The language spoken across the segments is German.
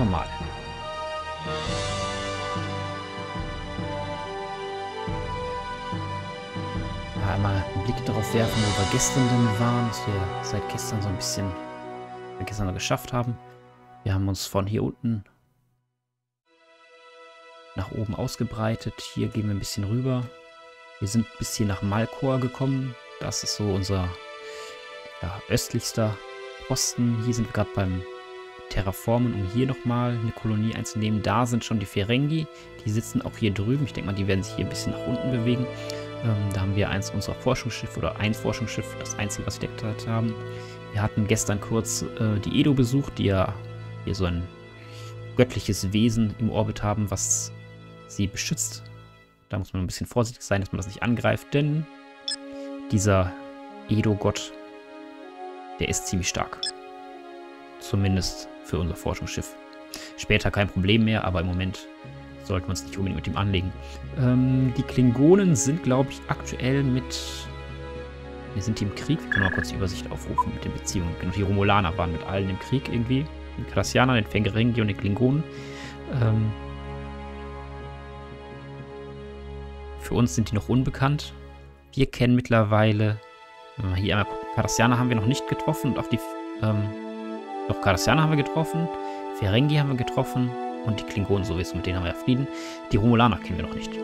mal. Einmal einen Blick darauf werfen, wo wir gestern denn waren, dass wir seit gestern so ein bisschen gestern noch geschafft haben. Wir haben uns von hier unten nach oben ausgebreitet. Hier gehen wir ein bisschen rüber. Wir sind bis hier nach Malkor gekommen. Das ist so unser östlichster Posten. Hier sind wir gerade beim Terraformen, um hier nochmal eine Kolonie einzunehmen. Da sind schon die Ferengi. Die sitzen auch hier drüben. Ich denke mal, die werden sich hier ein bisschen nach unten bewegen. Da haben wir eins unserer Forschungsschiffe oder ein Forschungsschiff, das einzige, was wir entdeckt haben. Wir hatten gestern kurz die Edo besucht, die ja hier so ein göttliches Wesen im Orbit haben, was sie beschützt. Da muss man ein bisschen vorsichtig sein, dass man das nicht angreift, denn dieser Edo-Gott, der ist ziemlich stark. Zumindest für unser Forschungsschiff. Später kein Problem mehr, aber im Moment sollten wir uns nicht unbedingt mit ihm anlegen. Die Klingonen sind, glaube ich, aktuell mit... Wir sind hier im Krieg. Wir können mal kurz die Übersicht aufrufen mit den Beziehungen. Genau, die Romulaner waren mit allen im Krieg irgendwie. Den Cardassianern, den Ferengi und den Klingonen. Für uns sind die noch unbekannt. Wir kennen mittlerweile... Wenn wir hier einmal gucken, Cardassianer haben wir noch nicht getroffen. Und auch die... Doch, Cardassianer haben wir getroffen. Ferengi haben wir getroffen. Und die Klingonen sowieso, mit denen haben wir ja Frieden. Die Romulaner kennen wir noch nicht.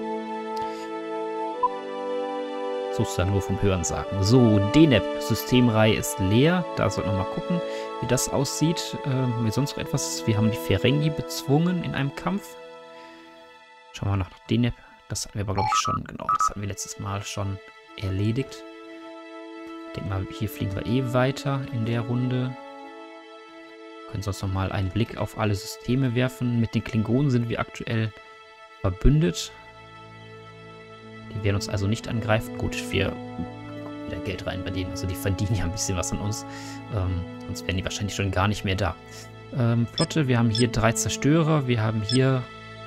Sozusagen nur vom Hören sagen. So, Deneb, Systemreihe ist leer. Da sollten wir mal gucken, wie das aussieht. Haben wir sonst noch etwas? Wir haben die Ferengi bezwungen in einem Kampf. Schauen wir mal nach Deneb. Das hatten wir aber, glaube ich, schon, genau, das hatten wir letztes Mal schon erledigt. Ich denke mal, hier fliegen wir eh weiter in der Runde. Können sonst noch mal einen Blick auf alle Systeme werfen. Mit den Klingonen sind wir aktuell verbündet. Die werden uns also nicht angreifen. Gut, wir packen wieder Geld rein bei denen. Also die verdienen ja ein bisschen was an uns. Sonst wären die wahrscheinlich schon gar nicht mehr da. Flotte, wir haben hier 3 Zerstörer. Wir haben hier...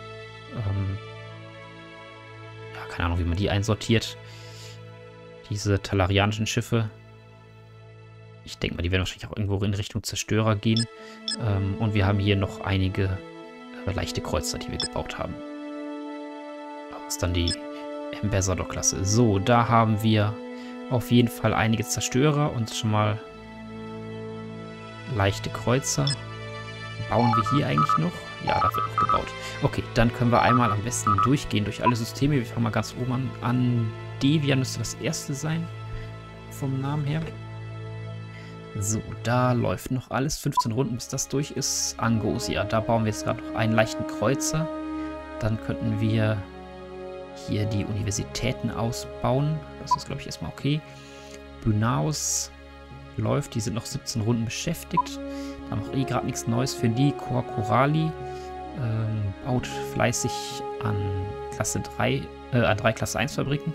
ja, keine Ahnung, wie man die einsortiert. Diese talarianischen Schiffe. Ich denke mal, die werden wahrscheinlich auch irgendwo in Richtung Zerstörer gehen. Und wir haben hier noch einige leichte Kreuzer, die wir gebaut haben. Das ist dann die Ambassador-Klasse. So, da haben wir auf jeden Fall einige Zerstörer und schon mal leichte Kreuzer. Bauen wir hier eigentlich noch? Ja, da wird noch gebaut. Okay, dann können wir einmal am besten durchgehen durch alle Systeme. Wir fangen mal ganz oben an. Devian müsste das erste sein, vom Namen her. So, da läuft noch alles. 15 Runden, bis das durch ist. Angosia, da bauen wir jetzt gerade noch einen leichten Kreuzer. Dann könnten wir hier die Universitäten ausbauen. Das ist, glaube ich, erstmal okay. Bunaus läuft, die sind noch 17 Runden beschäftigt. Da macht eh gerade nichts Neues für die. Corali baut fleißig an Klasse 3, an 3 Klasse 1 Fabriken.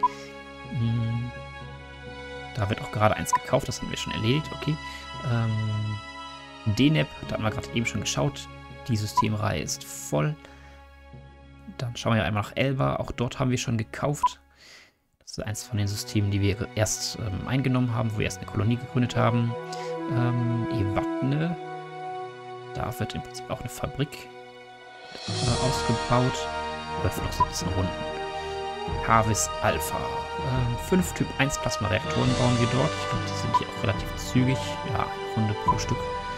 Da wird auch gerade eins gekauft, das haben wir schon erledigt, okay. Deneb, da haben wir gerade eben schon geschaut. Die Systemreihe ist voll. Dann schauen wir einmal nach Elba, auch dort haben wir schon gekauft. Das ist eins von den Systemen, die wir erst eingenommen haben, wo wir erst eine Kolonie gegründet haben. Evatne, da wird im Prinzip auch eine Fabrik ausgebaut. Läuft noch 17 Runden. Harvest Alpha. 5 Typ 1 Plasma-Reaktoren bauen wir dort. Ich glaube, die sind hier auch relativ zügig. Ja, eine Runde pro Stück.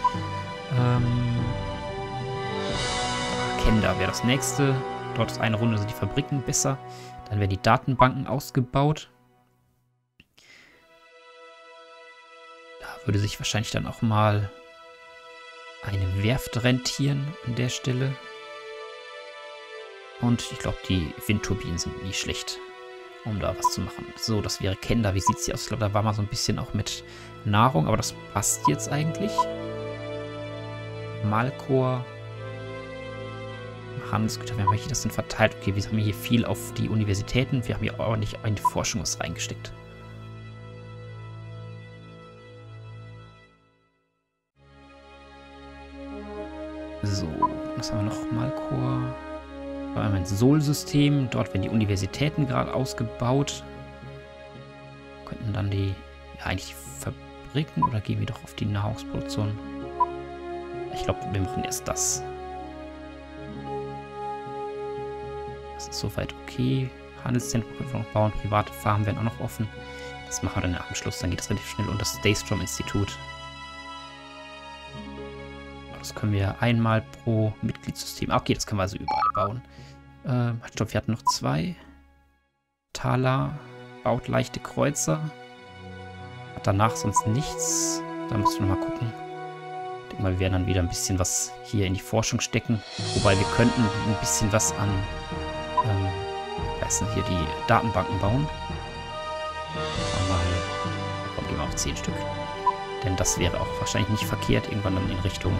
Kenda wäre das nächste. Dort ist eine Runde, sind die Fabriken besser. Dann werden die Datenbanken ausgebaut. Da würde sich wahrscheinlich dann auch mal eine Werft rentieren an der Stelle. Und ich glaube, die Windturbinen sind nie schlecht, um da was zu machen. So, das wäre Kenda. Wie sieht es hier aus? Ich glaube, da war mal so ein bisschen auch mit Nahrung, aber das passt jetzt eigentlich. Malkor. Handelsgüter, wie haben wir das denn verteilt? Okay, wir haben hier viel auf die Universitäten. Wir haben hier ordentlich in die Forschung was reingesteckt. So, was haben wir noch? Malkor. Wir haben ein Sol-System. Dort werden die Universitäten gerade ausgebaut. Könnten dann die, ja, eigentlich Fabriken oder gehen wir doch auf die Nahrungsproduktion? Ich glaube, wir machen erst das. Das ist soweit okay. Handelszentrum können wir noch bauen. Private Farmen werden auch noch offen. Das machen wir dann am Schluss. Dann geht es relativ schnell. Und das Daystrom-Institut. Das können wir einmal pro Mitgliedssystem. Okay, das können wir also überall bauen. Stopp, wir hatten noch 2. Thala baut leichte Kreuzer. Hat danach sonst nichts. Da müssen wir mal gucken. Ich denke mal, wir werden dann wieder ein bisschen was hier in die Forschung stecken. Wobei wir könnten ein bisschen was an hier die Datenbanken bauen. Komm, gehen wir auf 10 Stück. Denn das wäre auch wahrscheinlich nicht verkehrt, irgendwann dann in Richtung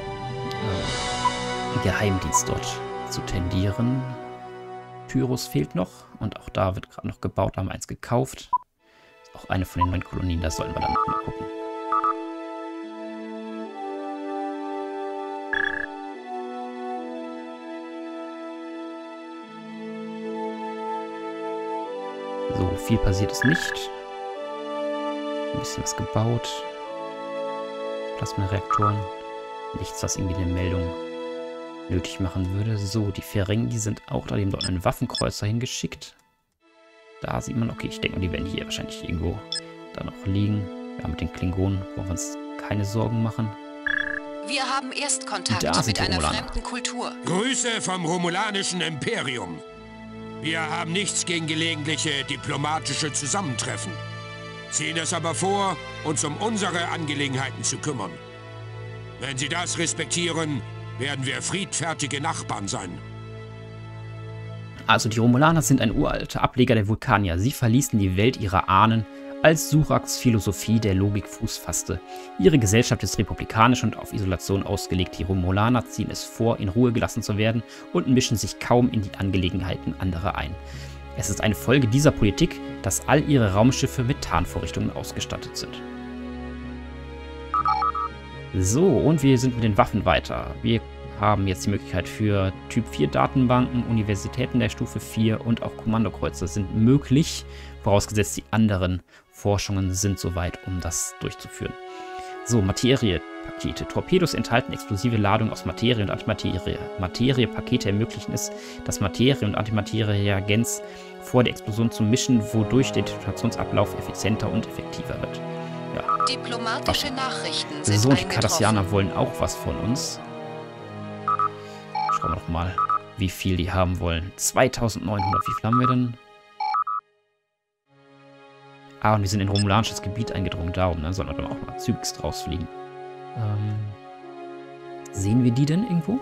Geheimdienst dort zu tendieren. Pyrrhus fehlt noch. Und auch da wird gerade noch gebaut. Da haben wir eins gekauft. Ist auch eine von den 9 Kolonien. Da sollten wir dann noch mal gucken. So, viel passiert ist nicht. Ein bisschen was gebaut. Plasmareaktoren. Nichts, was irgendwie eine Meldung nötig machen würde. So, die Ferengi sind auch da. Die haben dort einen Waffenkreuzer hingeschickt. Da sieht man, okay, ich denke mal, die werden hier wahrscheinlich irgendwo da noch liegen. Ja, mit den Klingonen wollen wir uns keine Sorgen machen. Wir haben Erstkontakt mit einer fremden Kultur. Grüße vom romulanischen Imperium. Wir haben nichts gegen gelegentliche diplomatische Zusammentreffen. Ziehen es aber vor, uns um unsere Angelegenheiten zu kümmern. Wenn Sie das respektieren, werden wir friedfertige Nachbarn sein. Also die Romulaner sind ein uralter Ableger der Vulkanier. Sie verließen die Welt ihrer Ahnen, als Suraks Philosophie der Logik Fuß fasste. Ihre Gesellschaft ist republikanisch und auf Isolation ausgelegt. Die Romulaner ziehen es vor, in Ruhe gelassen zu werden und mischen sich kaum in die Angelegenheiten anderer ein. Es ist eine Folge dieser Politik, dass all ihre Raumschiffe mit Tarnvorrichtungen ausgestattet sind. So, und wir sind mit den Waffen weiter. Wir haben jetzt die Möglichkeit für Typ 4 Datenbanken, Universitäten der Stufe 4 und auch Kommandokreuzer sind möglich, vorausgesetzt die anderen Forschungen sind soweit, um das durchzuführen. So, Materiepakete. Torpedos enthalten explosive Ladungen aus Materie und Antimaterie. Materiepakete ermöglichen es, das Materie- und Antimaterie-Reagenz vor der Explosion zu mischen, wodurch der Detonationsablauf effizienter und effektiver wird. Ja. Diplomatische Nachrichten sind so, die Cardassianer wollen auch was von uns. Schauen wir doch mal, wie viel die haben wollen. 2900, wie viel haben wir denn? Ah, und wir sind in romulanisches Gebiet eingedrungen. Darum, dann sollten wir dann auch mal zügigst rausfliegen. Sehen wir die denn irgendwo?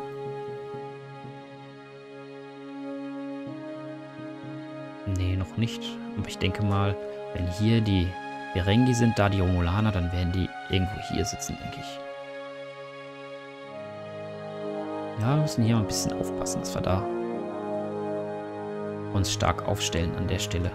Nee, noch nicht. Aber ich denke mal, wenn hier die Ferengi sind, da die Romulaner, dann werden die irgendwo hier sitzen, denke ich. Ja, wir müssen hier mal ein bisschen aufpassen, dass wir da uns stark aufstellen an der Stelle.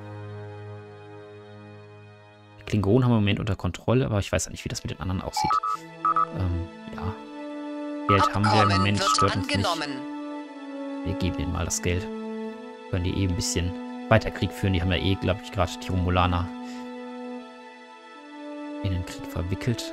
Die Klingonen haben wir im Moment unter Kontrolle, aber ich weiß ja nicht, wie das mit den anderen aussieht. Ja. Geld haben wir im Moment, stört uns nicht. Wir geben ihnen mal das Geld. Können die ein bisschen weiter Krieg führen. Die haben ja glaube ich, gerade die Romulaner in den Krieg verwickelt.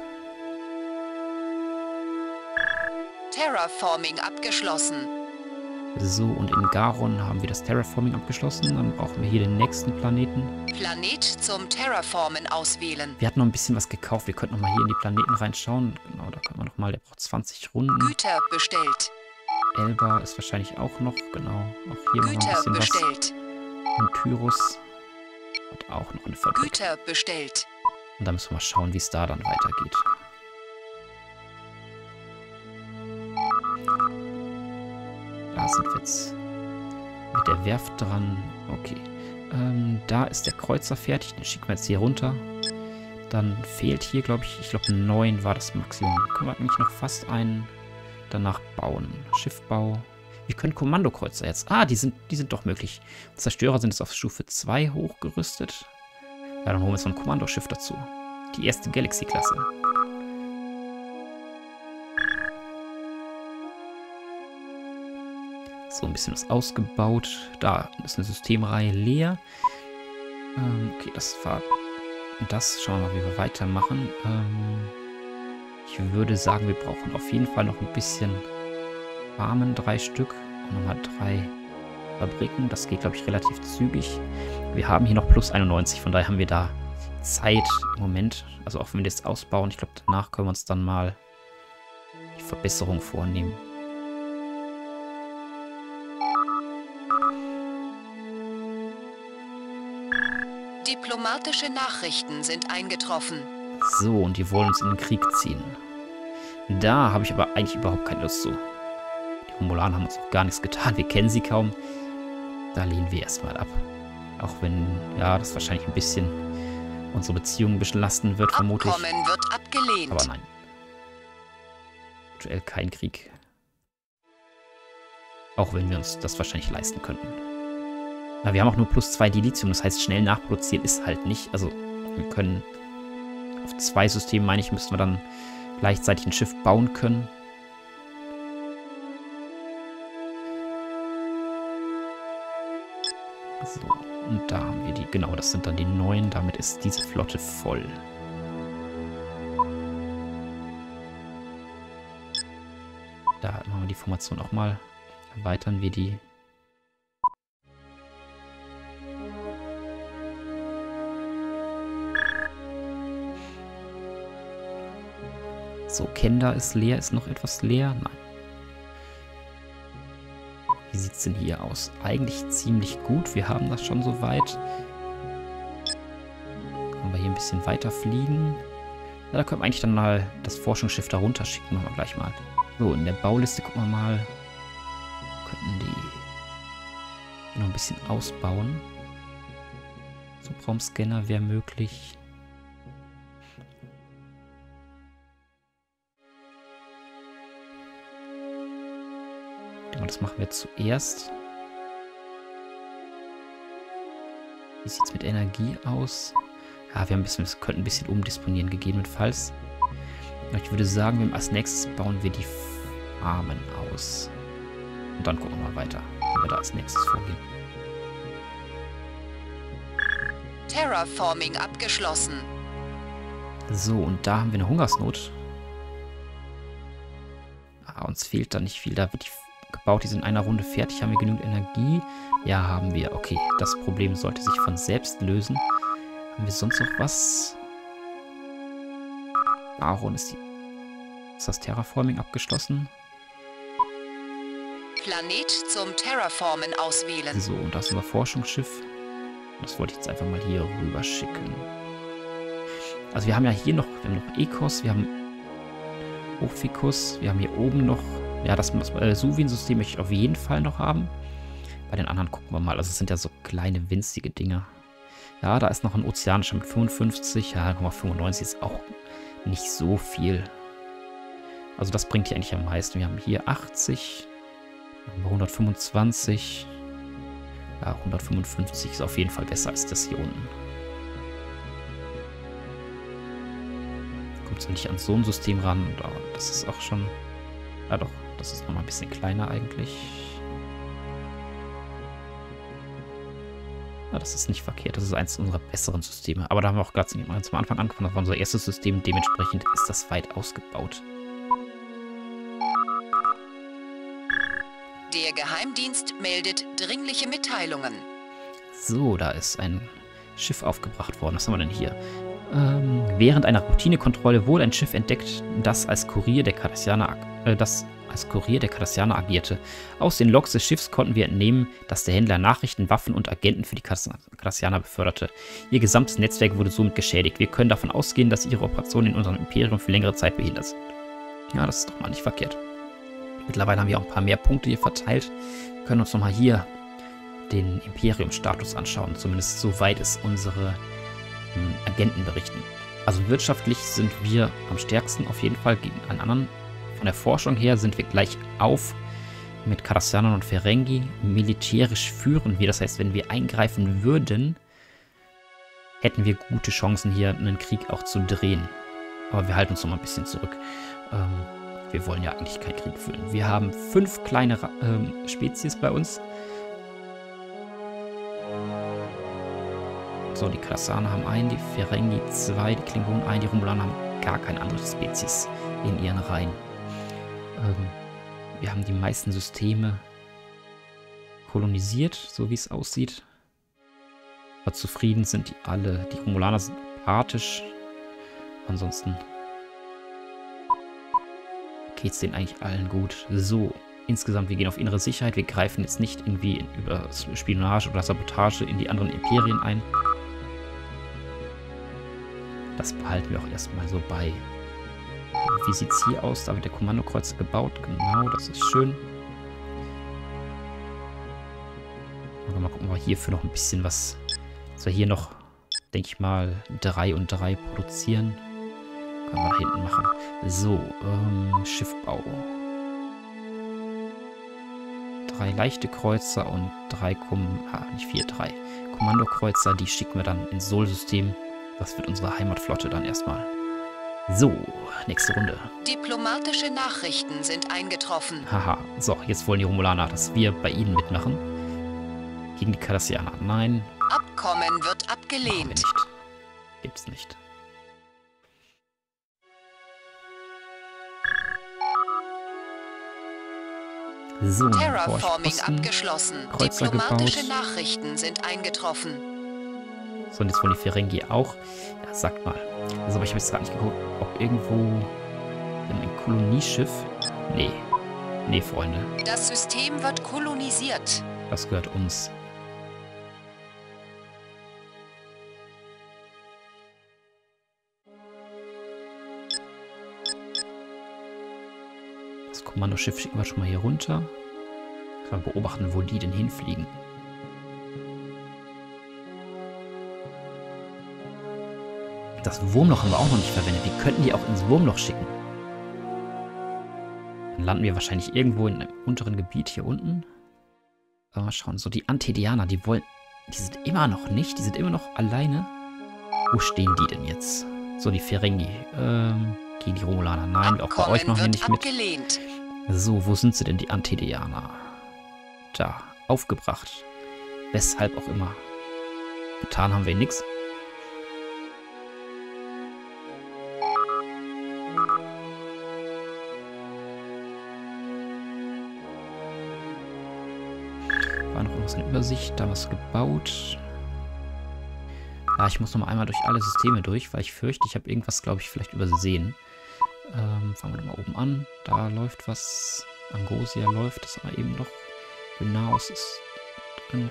Terraforming abgeschlossen. So, und in Garon haben wir das Terraforming abgeschlossen. Dann brauchen wir hier den nächsten Planeten. Planet zum Terraformen auswählen. Wir hatten noch ein bisschen was gekauft. Wir könnten noch mal hier in die Planeten reinschauen. Genau, da können wir noch mal. Der braucht 20 Runden. Güter bestellt. Elba ist wahrscheinlich auch noch. Genau, auch hier noch ein bisschen bestellt. Was. Und Pyrrhus hat auch noch eine Fabrik. Güter bestellt. Und da müssen wir mal schauen, wie es da dann weitergeht. Da sind wir jetzt mit der Werft dran. Okay. Da ist der Kreuzer fertig. Den schicken wir jetzt hier runter. Dann fehlt hier, glaube ich, 9 war das Maximum. Können wir eigentlich noch fast einen danach bauen. Schiffbau. Wir können Kommandokreuzer jetzt. Ah, die sind doch möglich. Zerstörer sind jetzt auf Stufe 2 hochgerüstet. Ja, dann holen wir jetzt noch ein Kommandoschiff dazu. Die erste Galaxy-Klasse. So, ein bisschen was ausgebaut. Da ist eine Systemreihe leer. Okay, das war das. Schauen wir mal, wie wir weitermachen. Ich würde sagen, wir brauchen auf jeden Fall noch ein bisschen Farmen. 3 Stück. Und nochmal 3 Fabriken. Das geht, glaube ich, relativ zügig. Wir haben hier noch plus 91, von daher haben wir da Zeit im Moment. Also auch wenn wir das ausbauen, ich glaube, danach können wir uns dann mal die Verbesserung vornehmen. Diplomatische Nachrichten sind eingetroffen. So, und die wollen uns in den Krieg ziehen. Da habe ich aber eigentlich überhaupt keine Lust zu. Die Romulaner haben uns auch gar nichts getan. Wir kennen sie kaum. Da lehnen wir erstmal ab. Auch wenn, ja, das wahrscheinlich ein bisschen unsere Beziehungen belasten wird, vermutlich. Abkommen wird abgelehnt. Aber nein. Aktuell kein Krieg. Auch wenn wir uns das wahrscheinlich leisten könnten. Aber wir haben auch nur plus 2 Dilithium, das heißt, schnell nachproduzieren ist halt nicht. Also, wir können auf 2 Systemen, meine ich, müssten wir dann gleichzeitig ein Schiff bauen können. So, und da haben wir die, genau, das sind dann die neuen, damit ist diese Flotte voll. Da machen wir die Formation auch mal, erweitern wir die. So, Kenda ist leer. Ist noch etwas leer? Nein. Wie sieht es denn hier aus? Eigentlich ziemlich gut. Wir haben das schon soweit. Können wir hier ein bisschen weiter fliegen? Ja, da können wir eigentlich dann mal das Forschungsschiff da runterschicken. Machen wir gleich mal. So, in der Bauliste gucken wir mal. Könnten die noch ein bisschen ausbauen. Subraumscanner wäre möglich. Das machen wir zuerst. Wie sieht es mit Energie aus? Ja, wir könnten ein bisschen umdisponieren, gegebenenfalls. Ich würde sagen, als nächstes bauen wir die Farmen aus. Und dann gucken wir mal weiter, wie wir da als nächstes vorgehen. Terraforming abgeschlossen. So, und da haben wir eine Hungersnot. Uns fehlt da nicht viel. Da wird die gebaut, die sind in einer Runde fertig. Haben wir genügend Energie? Ja, haben wir. Okay, das Problem sollte sich von selbst lösen. Haben wir sonst noch was? Warum ist das Terraforming abgeschlossen? Planet zum Terraformen auswählen. So, und das ist unser Forschungsschiff. Das wollte ich jetzt einfach mal hier rüber schicken. Also wir haben ja hier noch, Ecos, wir haben Ophikus, wir haben hier oben noch, ja, das Suvin-System möchte ich auf jeden Fall noch haben. Bei den anderen gucken wir mal. Also es sind ja so kleine, winzige Dinge. Ja, da ist noch ein ozeanischer mit 55. Ja, 95 ist auch nicht so viel. Also das bringt hier eigentlich am meisten. Wir haben hier 80, 125. Ja, 155 ist auf jeden Fall besser als das hier unten. Kommt so nicht an so ein System ran. Das ist auch schon... Ja doch, das ist nochmal ein bisschen kleiner eigentlich. Ja, das ist nicht verkehrt. Das ist eines unserer besseren Systeme. Aber da haben wir auch gerade zum Anfang angefangen. Das war unser erstes System. Dementsprechend ist das weit ausgebaut. Der Geheimdienst meldet dringliche Mitteilungen. So, da ist ein Schiff aufgebracht worden. Was haben wir denn hier? Während einer Routinekontrolle wurde ein Schiff entdeckt, das als Kurier der Cardassianer agierte. Aus den Logs des Schiffs konnten wir entnehmen, dass der Händler Nachrichten, Waffen und Agenten für die Cardassianer beförderte. Ihr gesamtes Netzwerk wurde somit geschädigt. Wir können davon ausgehen, dass ihre Operationen in unserem Imperium für längere Zeit behindert sind. Ja, das ist doch mal nicht verkehrt. Mittlerweile haben wir auch ein paar mehr Punkte hier verteilt. Wir können uns nochmal hier den Imperium-Status anschauen. Zumindest soweit es unsere Agenten berichten. Also wirtschaftlich sind wir am stärksten auf jeden Fall gegen einen anderen. Von der Forschung her sind wir gleich auf mit Cardassianern und Ferengi. Militärisch führen wir, das heißt, wenn wir eingreifen würden, hätten wir gute Chancen, hier einen Krieg auch zu drehen. Aber wir halten uns noch mal ein bisschen zurück. Wir wollen ja eigentlich keinen Krieg führen. Wir haben 5 kleine Spezies bei uns. So, die Cardassianer haben einen, die Ferengi 2, die Klingonen 1, die Romulaner haben gar keine andere Spezies in ihren Reihen. Wir haben die meisten Systeme. kolonisiert, so wie es aussieht. Aber zufrieden sind die alle. Die Romulaner sind apathisch. Ansonsten geht es denen eigentlich allen gut. So, insgesamt, wir gehen auf innere Sicherheit. Wir greifen jetzt nicht irgendwie über Spionage oder Sabotage in die anderen Imperien ein. Das behalten wir auch erstmal so bei. Wie sieht es hier aus? Da wird der Kommandokreuzer gebaut. Genau, das ist schön. Mal gucken, ob wir hierfür noch ein bisschen was... Dass wir hier noch, denke ich mal, 3 und 3 produzieren. Können wir da hinten machen. So, Schiffbau. 3 leichte Kreuzer und 3 3 Kommandokreuzer. Die schicken wir dann ins Sol-System. Das wird unsere Heimatflotte dann erstmal. So, nächste Runde. Diplomatische Nachrichten sind eingetroffen. Haha, so, jetzt wollen die Romulaner, dass wir bei ihnen mitmachen. Gegen die Cardassianer. Nein. Abkommen wird abgelehnt. Nicht. Gibt's nicht. So, Terraforming abgeschlossen. Kreuzer Diplomatische gebaut. Nachrichten sind eingetroffen. So, und jetzt wollen die Ferengi auch. Ja, sagt mal. Also, aber ich habe jetzt gerade nicht geguckt, ob irgendwo ein Kolonieschiff... Nee. Nee, Freunde. Das System wird kolonisiert. Das gehört uns. Das Kommandoschiff schicken wir schon mal hier runter. Können wir beobachten, wo die denn hinfliegen. Das Wurmloch haben wir auch noch nicht verwendet. Wir könnten die auch ins Wurmloch schicken. Dann landen wir wahrscheinlich irgendwo in einem unteren Gebiet hier unten. Mal schauen, so die Antedianer, die sind immer noch nicht, die sind immer noch alleine. Wo stehen die denn jetzt? So, die Ferengi. Gegen die Romulaner. Nein, auch bei euch machen wir nicht mit. So, wo sind sie denn, die Antedianer? Da, aufgebracht. Weshalb auch immer. Getan haben wir nichts. War noch irgendwas in Übersicht, da was gebaut. Ja, ich muss noch mal einmal durch alle Systeme durch, weil ich fürchte, ich habe irgendwas, glaube ich, vielleicht übersehen. Fangen wir doch mal oben an. Da läuft was. Angosia läuft, das aber eben noch. Benaus ist drin.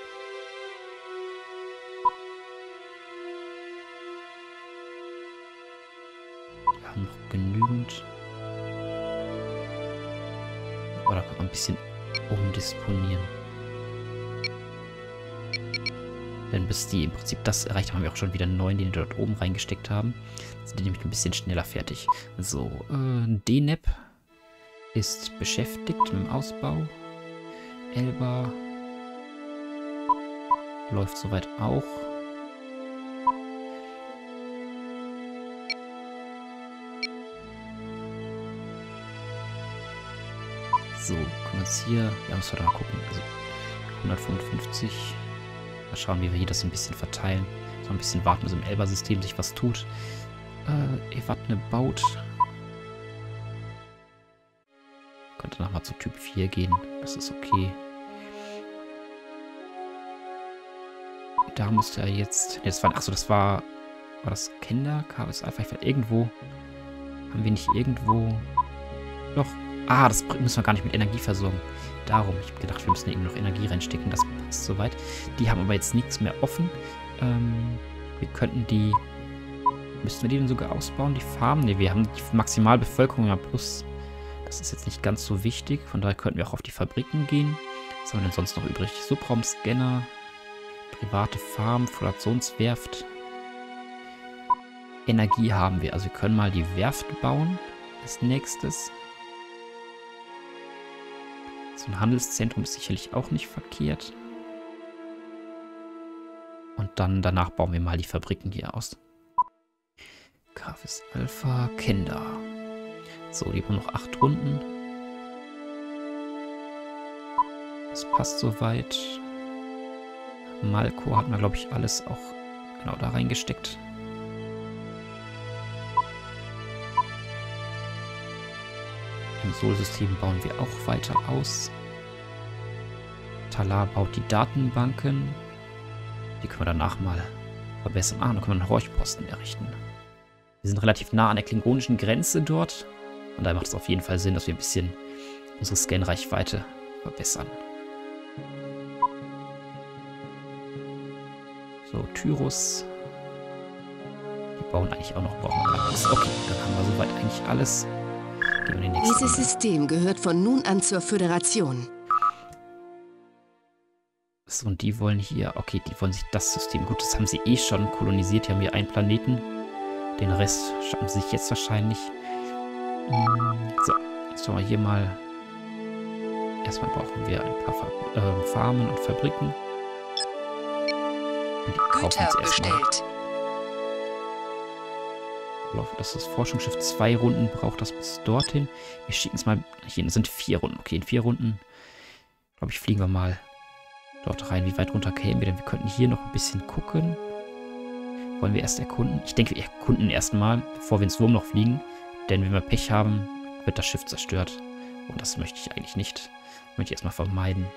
Wir haben noch genügend. Aber da kann man ein bisschen umdisponieren. Denn bis die im Prinzip das erreicht haben, wir auch schon wieder 9, die dort oben reingesteckt haben. Sind die nämlich ein bisschen schneller fertig. So, DNEP ist beschäftigt mit dem Ausbau. Elba läuft soweit auch. So, können wir uns hier, ja, müssen wir da mal gucken. Also 155. Mal schauen, wie wir hier das ein bisschen verteilen. So ein bisschen warten, bis im Elba-System sich was tut. Evatne baut. Könnte nochmal zu Typ 4 gehen. Das ist okay. Da müsste er jetzt... Nee, achso, das war... War das Kinder? KS Alpha? Ich weiß, irgendwo... Haben wir nicht irgendwo... Doch. Ah, das müssen wir gar nicht mit Energie versorgen. Darum. Ich habe gedacht, wir müssen eben noch Energie reinstecken. Das passt soweit. Die haben aber jetzt nichts mehr offen. Wir könnten die... Müssten wir die denn sogar ausbauen? Die Farm? Ne, wir haben die Maximalbevölkerung ja plus... Das ist jetzt nicht ganz so wichtig. Von daher könnten wir auch auf die Fabriken gehen. Was haben wir denn sonst noch übrig? Subraumscanner, private Farm, Florationswerft. Energie haben wir. Also wir können mal die Werft bauen als nächstes. So ein Handelszentrum ist sicherlich auch nicht verkehrt. Und dann danach bauen wir mal die Fabriken hier aus. Gravis Alpha, Kinder. So, die haben noch 8 Runden. Das passt soweit. Malko hat man, glaube ich, alles auch genau da reingesteckt. Im Sol-System bauen wir auch weiter aus. Talar baut die Datenbanken. Die können wir danach mal verbessern. Dann können wir einen Horchposten errichten. Wir sind relativ nah an der klingonischen Grenze dort. Und da macht es auf jeden Fall Sinn, dass wir ein bisschen unsere Scan-Reichweite verbessern. So, Tyrus. Die bauen eigentlich auch noch. Brauchen wir alles. Okay, dann haben wir soweit eigentlich alles. Gehen wir in den nächsten Dieses System gehört von nun an zur Föderation. So, und die wollen hier... Okay, die wollen sich das System... Gut, das haben sie eh schon kolonisiert. Die haben hier einen Planeten. Den Rest schaffen sie sich jetzt wahrscheinlich. So, jetzt schauen wir hier mal. Erstmal brauchen wir ein paar Farmen und Fabriken. Und die kaufen sie erstmal. Ich hoffe, dass das Forschungsschiff 2 Runden braucht, das bis dorthin. Wir schicken es mal. Hier sind 4 Runden. Okay, in 4 Runden, glaube ich, fliegen wir mal dort rein. Wie weit runter kämen wir denn? Wir könnten hier noch ein bisschen gucken. Wollen wir erst erkunden? Ich denke, wir erkunden erstmal, bevor wir ins Wurmloch fliegen. Denn wenn wir Pech haben, wird das Schiff zerstört. Und das möchte ich eigentlich nicht. Das möchte ich erstmal vermeiden.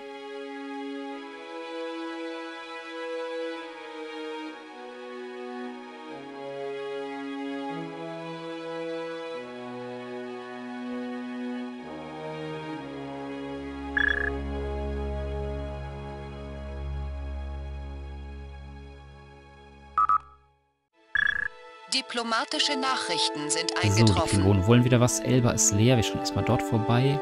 Diplomatische Nachrichten sind So, die eingetroffen. Klingonen wollen wieder was. Elba ist leer. Wir schauen erstmal dort vorbei.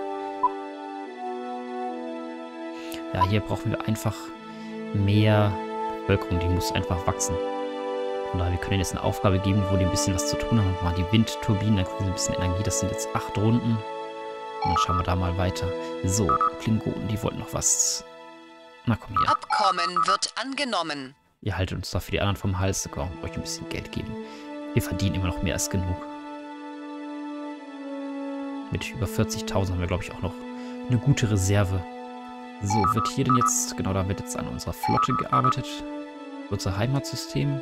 Ja, hier brauchen wir einfach mehr Bevölkerung. Die muss einfach wachsen. Von daher, wir können jetzt eine Aufgabe geben, wo die ein bisschen was zu tun haben. Mal die Windturbinen, dann kriegen sie ein bisschen Energie. Das sind jetzt 8 Runden. Und dann schauen wir da mal weiter. So, Klingonen, die wollten noch was. Na komm hier. Abkommen wird angenommen. Ihr haltet uns da für die anderen vom Hals. Da können wir euch ein bisschen Geld geben. Wir verdienen immer noch mehr als genug. Mit über 40.000 haben wir, glaube ich, auch noch eine gute Reserve. So, wird hier denn jetzt... Genau, da wird jetzt an unserer Flotte gearbeitet. Unser Heimatsystem.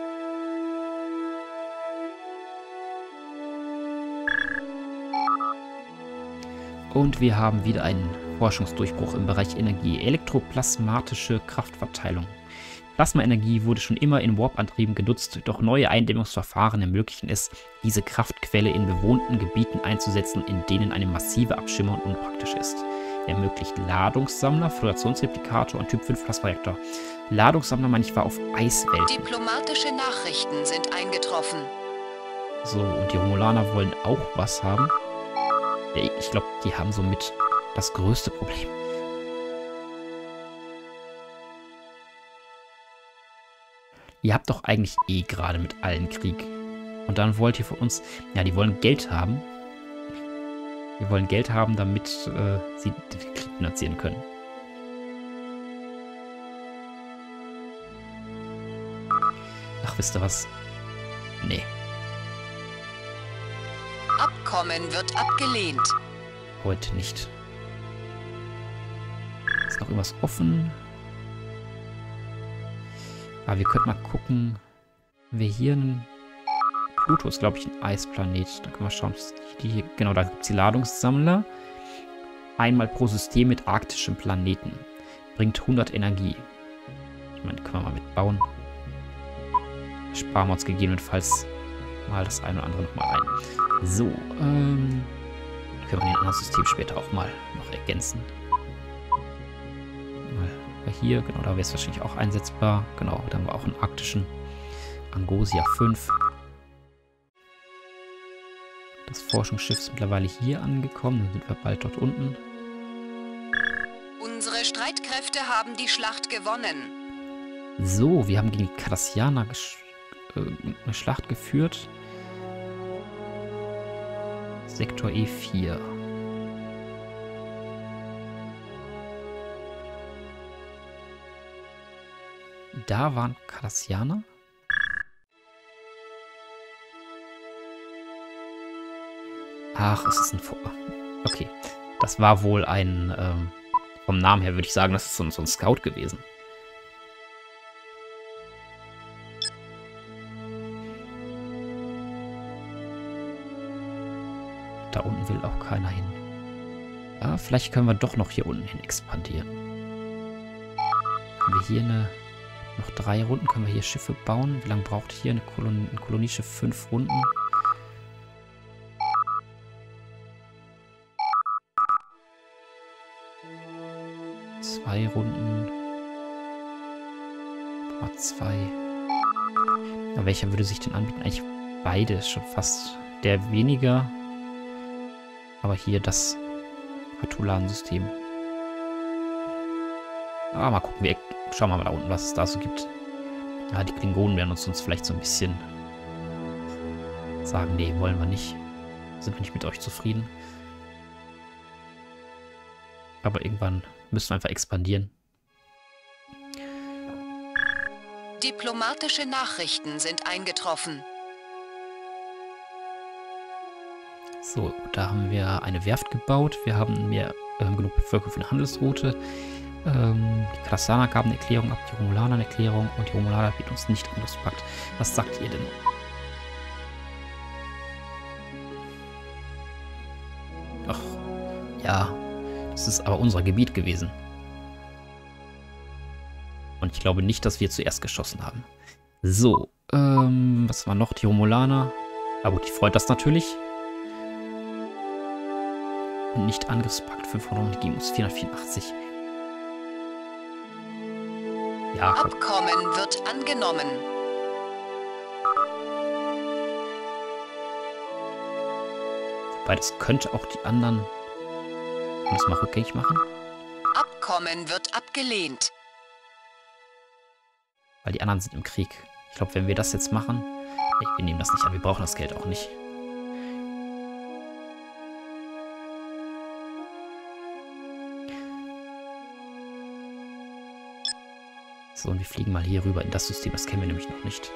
Und wir haben wieder einen Forschungsdurchbruch im Bereich Energie. Elektroplasmatische Kraftverteilung. Plasmaenergie wurde schon immer in Warp-Antrieben genutzt, doch neue Eindämmungsverfahren ermöglichen es, diese Kraftquelle in bewohnten Gebieten einzusetzen, in denen eine massive Abschirmung unpraktisch ist. Ermöglicht Ladungssammler, Föderationsreplikator und Typ 5 Plasmareaktor. Ladungssammler, meine ich, war auf Eiswelten. Diplomatische Nachrichten sind eingetroffen. So, und die Romulaner wollen auch was haben. Ja, ich glaube, die haben somit das größte Problem. Ihr habt doch eigentlich eh gerade mit allen Krieg. Und dann wollt ihr von uns... Ja, die wollen Geld haben. Die wollen Geld haben, damit sie den Krieg finanzieren können. Ach, wisst ihr was? Nee. Abkommen wird abgelehnt. Heute nicht. Ist noch irgendwas offen? Aber wir könnten mal gucken, wir hier einen... Pluto ist, glaube ich, ein Eisplanet. Da können wir schauen, die hier... Genau, da gibt es die Ladungssammler. Einmal pro System mit arktischem Planeten. Bringt 100 Energie. Ich meine, können wir mal mitbauen. Sparen wir uns gegebenenfalls mal das eine oder andere nochmal rein. So, können wir den anderen System später auch mal noch ergänzen. Hier, genau, da wäre es wahrscheinlich auch einsetzbar. Genau, da haben wir auch einen arktischen Angosia 5. Das Forschungsschiff ist mittlerweile hier angekommen. Dann sind wir bald dort unten. Unsere Streitkräfte haben die Schlacht gewonnen. So, wir haben gegen die Cardassianer eine Schlacht geführt. Sektor E4. Da waren Cardassianer. Ach, es ist ein... Okay. Das war wohl ein... vom Namen her würde ich sagen, das ist so ein Scout gewesen. Da unten will auch keiner hin. Ja, vielleicht können wir doch noch hier unten hin expandieren. Haben wir hier noch 3 Runden? Können wir hier Schiffe bauen? Wie lange braucht hier ein Kolonieschiff? 5 Runden. Zwei Runden. Mal 2. Ja, welcher würde sich denn anbieten? Eigentlich beide ist schon fast der weniger. Aber hier das Hatulan-System. Ah, mal gucken. Schauen wir mal da unten, was es da so gibt. Ja, die Klingonen werden uns vielleicht so ein bisschen sagen, nee, wollen wir nicht. Sind wir nicht mit euch zufrieden. Aber irgendwann müssen wir einfach expandieren. Diplomatische Nachrichten sind eingetroffen. So, da haben wir eine Werft gebaut. Wir haben genug Bevölkerung für eine Handelsroute. Die Kardassianer gaben eine Erklärung ab, die Romulaner eine Erklärung und die Romulaner bieten uns nicht Angriffspakt. Was sagt ihr denn? Ach, ja, das ist aber unser Gebiet gewesen. Und ich glaube nicht, dass wir zuerst geschossen haben. So, was war noch? Die Romulaner. Aber gut, die freut das natürlich. Und nicht Angriffspakt 500, die geben uns 484. Ja, Abkommen wird angenommen. Wobei, das könnte auch die anderen das mal rückgängig machen. Abkommen wird abgelehnt. Weil die anderen sind im Krieg. Ich glaube, wenn wir das jetzt machen... Nee, wir nehmen das nicht an. Wir brauchen das Geld auch nicht. So, und wir fliegen mal hier rüber in das System. Das kennen wir nämlich noch nicht.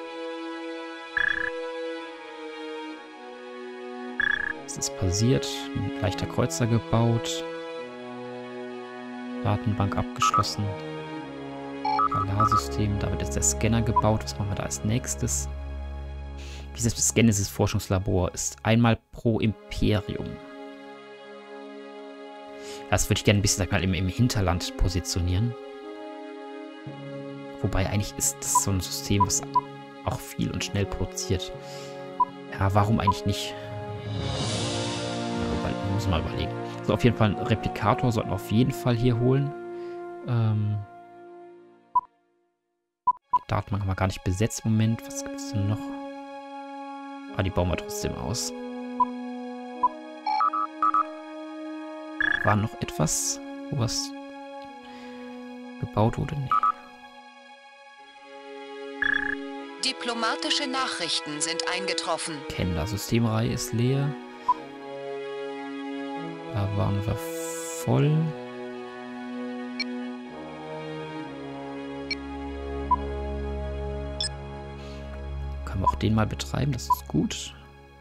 Was ist passiert? Ein leichter Kreuzer gebaut. Datenbank abgeschlossen. Galarsystem. Da wird jetzt der Scanner gebaut. Was machen wir da als nächstes? Dieses Genesis-Forschungslabor ist einmal pro Imperium. Das würde ich gerne ein bisschen, sag mal, im Hinterland positionieren. Wobei eigentlich ist das so ein System, was auch viel und schnell produziert. Ja, warum eigentlich nicht? Ja, muss man mal überlegen. So, auf jeden Fall einen Replikator sollten wir auf jeden Fall hier holen. Die Datenbank haben wir gar nicht besetzt im Moment. Was gibt es denn noch? Ah, die bauen wir trotzdem aus. War noch etwas, wo was gebaut wurde? Nee. Diplomatische Nachrichten sind eingetroffen. Kender, Systemreihe ist leer. Da waren wir voll. Können wir auch den mal betreiben, das ist gut.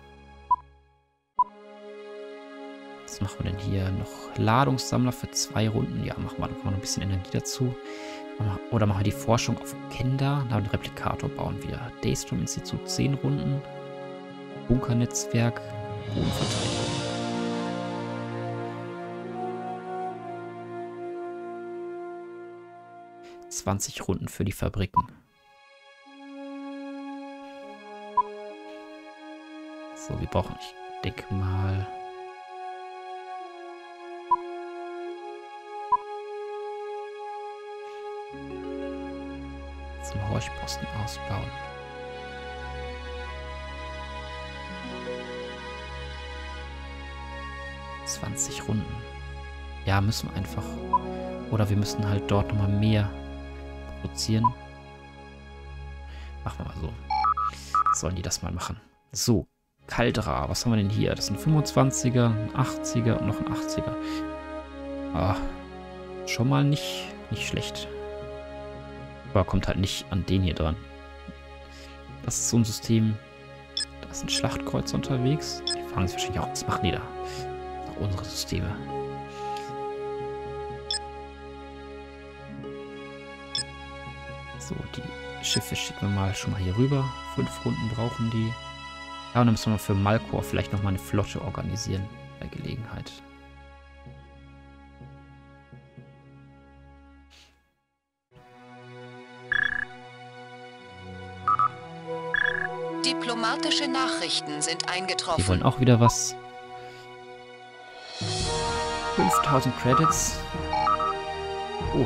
Was machen wir denn hier noch? Ladungssammler für 2 Runden. Ja, machen wir noch ein bisschen Energie dazu. Oder machen wir die Forschung auf Kender. Da einen Replikator bauen wir. Daystrom-Institut 10 Runden. Bunkernetzwerk. Bodenverteidigung. ...20 Runden für die Fabriken. So, wir brauchen, ich denke mal... zum Horchposten ausbauen. ...20 Runden. Ja, müssen wir einfach... Oder wir müssen halt dort nochmal mehr produzieren. Machen wir mal so. Sollen die das mal machen. So, Caldera. Was haben wir denn hier? Das sind 25er, ein 80er und noch ein 80er. Ah, schon mal nicht schlecht. Aber kommt halt nicht an den hier dran. Das ist so ein System. Da ist ein Schlachtkreuzer unterwegs. Die fragen sich wahrscheinlich auch, was machen die da? Auch unsere Systeme. So, die Schiffe schicken wir mal schon mal hier rüber. 5 Runden brauchen die. Ja, und dann müssen wir für Malkor vielleicht nochmal eine Flotte organisieren. Bei Gelegenheit. Diplomatische Nachrichten sind eingetroffen. Die wollen auch wieder was. 5000 Credits. Oh.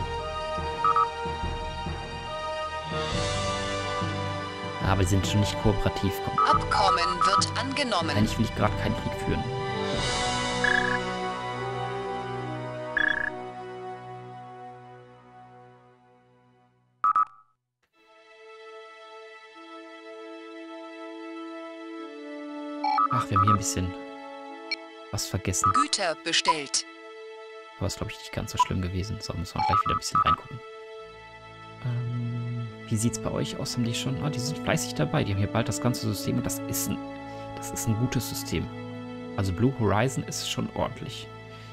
Aber die sind schon nicht kooperativ. Komm. Abkommen wird angenommen. Eigentlich will ich gerade keinen Krieg führen. Ach, wir haben hier ein bisschen was vergessen. Güter bestellt. Aber ist, glaube ich, nicht ganz so schlimm gewesen. So, müssen wir gleich wieder ein bisschen reingucken. Wie sieht es bei euch aus? Haben die schon... Ah, die sind fleißig dabei. Die haben hier bald das ganze System und das ist ein gutes System. Also Blue Horizon ist schon ordentlich.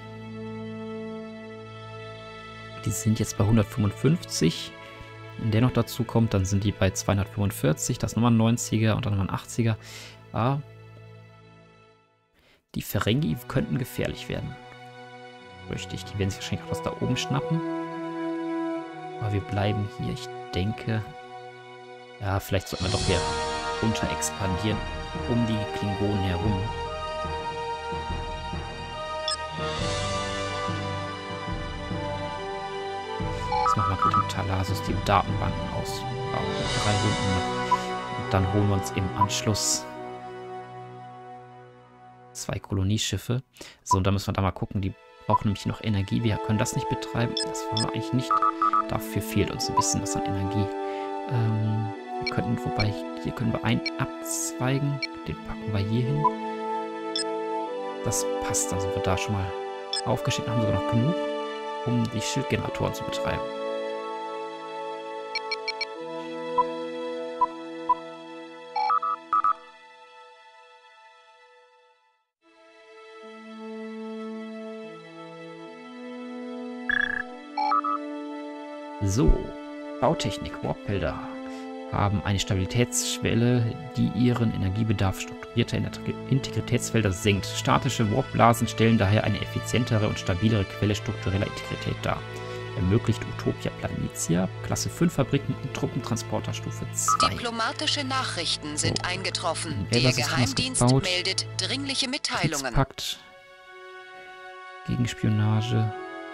Die sind jetzt bei 155. Wenn der noch dazu kommt, dann sind die bei 245. Das ist nochmal ein 90er und dann nochmal ein 80er. Ah, die Ferengi könnten gefährlich werden. Richtig, die werden sich wahrscheinlich auch was da oben schnappen. Aber wir bleiben hier. Ich denke, ja, vielleicht sollten wir doch hier runter expandieren, um die Klingonen herum. Jetzt machen wir mit dem Talar-System Datenbanken aus. 3 Runden noch. Und dann holen wir uns im Anschluss 2 Kolonieschiffe. So, und dann müssen wir da mal gucken. Die brauchen nämlich noch Energie. Wir können das nicht betreiben. Das wollen wir eigentlich nicht. Dafür fehlt uns ein bisschen was an Energie. Wir könnten, wobei, hier können wir einen abzweigen. Den packen wir hier hin. Das passt. Dann sind wir da schon mal aufgeschickt. Haben sogar noch genug, um die Schildgeneratoren zu betreiben. So, Bautechnik, Warpfelder haben eine Stabilitätsschwelle, die ihren Energiebedarf strukturierter Integritätsfelder senkt. Statische Warpblasen stellen daher eine effizientere und stabilere Quelle struktureller Integrität dar. Ermöglicht Utopia Planitia, Klasse 5 Fabriken und Truppentransporter Stufe 2. Diplomatische Nachrichten sind eingetroffen. Der Geheimdienst meldet dringliche Mitteilungen. Kriegspakt, Gegenspionage.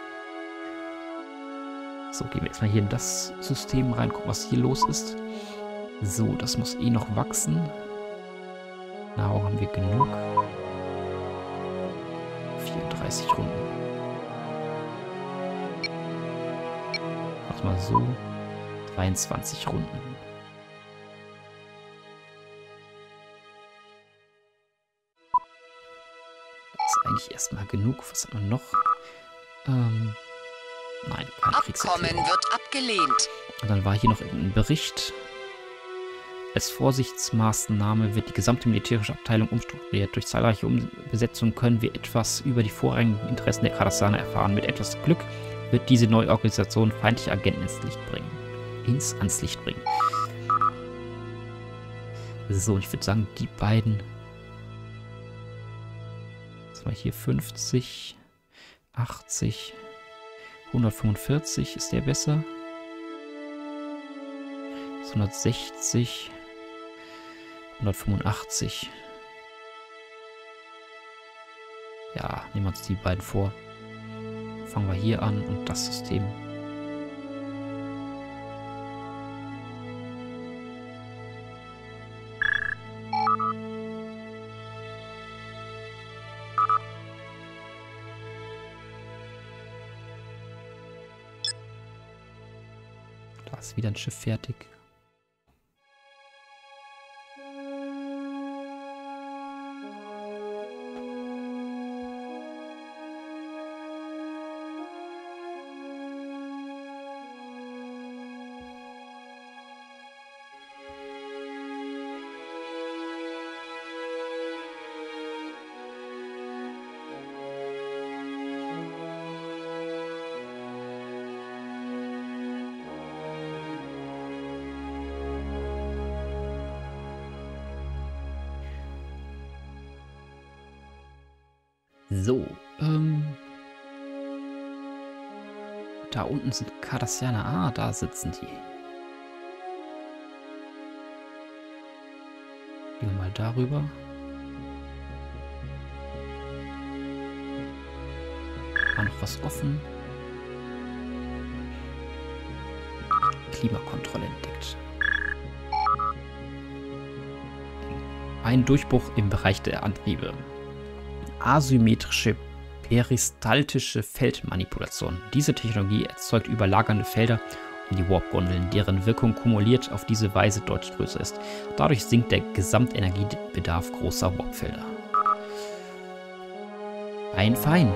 So, gehen wir erstmal hier in das System rein, gucken, was hier los ist. So, das muss eh noch wachsen. Nahrung haben wir genug. 34 Runden. Mach mal so. 23 Runden. Das ist eigentlich erstmal genug. Was hat man noch? Nein, kein Abkommen wird abgelehnt. Und dann war hier noch irgendein Bericht. Als Vorsichtsmaßnahme wird die gesamte militärische Abteilung umstrukturiert. Durch zahlreiche Umbesetzungen können wir etwas über die vorrangigen Interessen der Cardassianer erfahren. Mit etwas Glück wird diese neue Organisation feindliche Agenten ans Licht bringen. So, und ich würde sagen, die beiden. Das war hier 50, 80. 145, ist der besser? 160, 185. Ja, nehmen wir uns die beiden vor. Fangen wir hier an und das System. Da ist wieder ein Schiff fertig. So, da unten sind Cardassianer. Ah, da sitzen die. Da Gehen wir mal darüber. War noch was offen. Klimakontrolle entdeckt. Ein Durchbruch im Bereich der Antriebe. Asymmetrische peristaltische Feldmanipulation. Diese Technologie erzeugt überlagernde Felder um die Warp-Gondeln, deren Wirkung kumuliert auf diese Weise deutlich größer ist. Dadurch sinkt der Gesamtenergiebedarf großer Warp-Felder. Fein.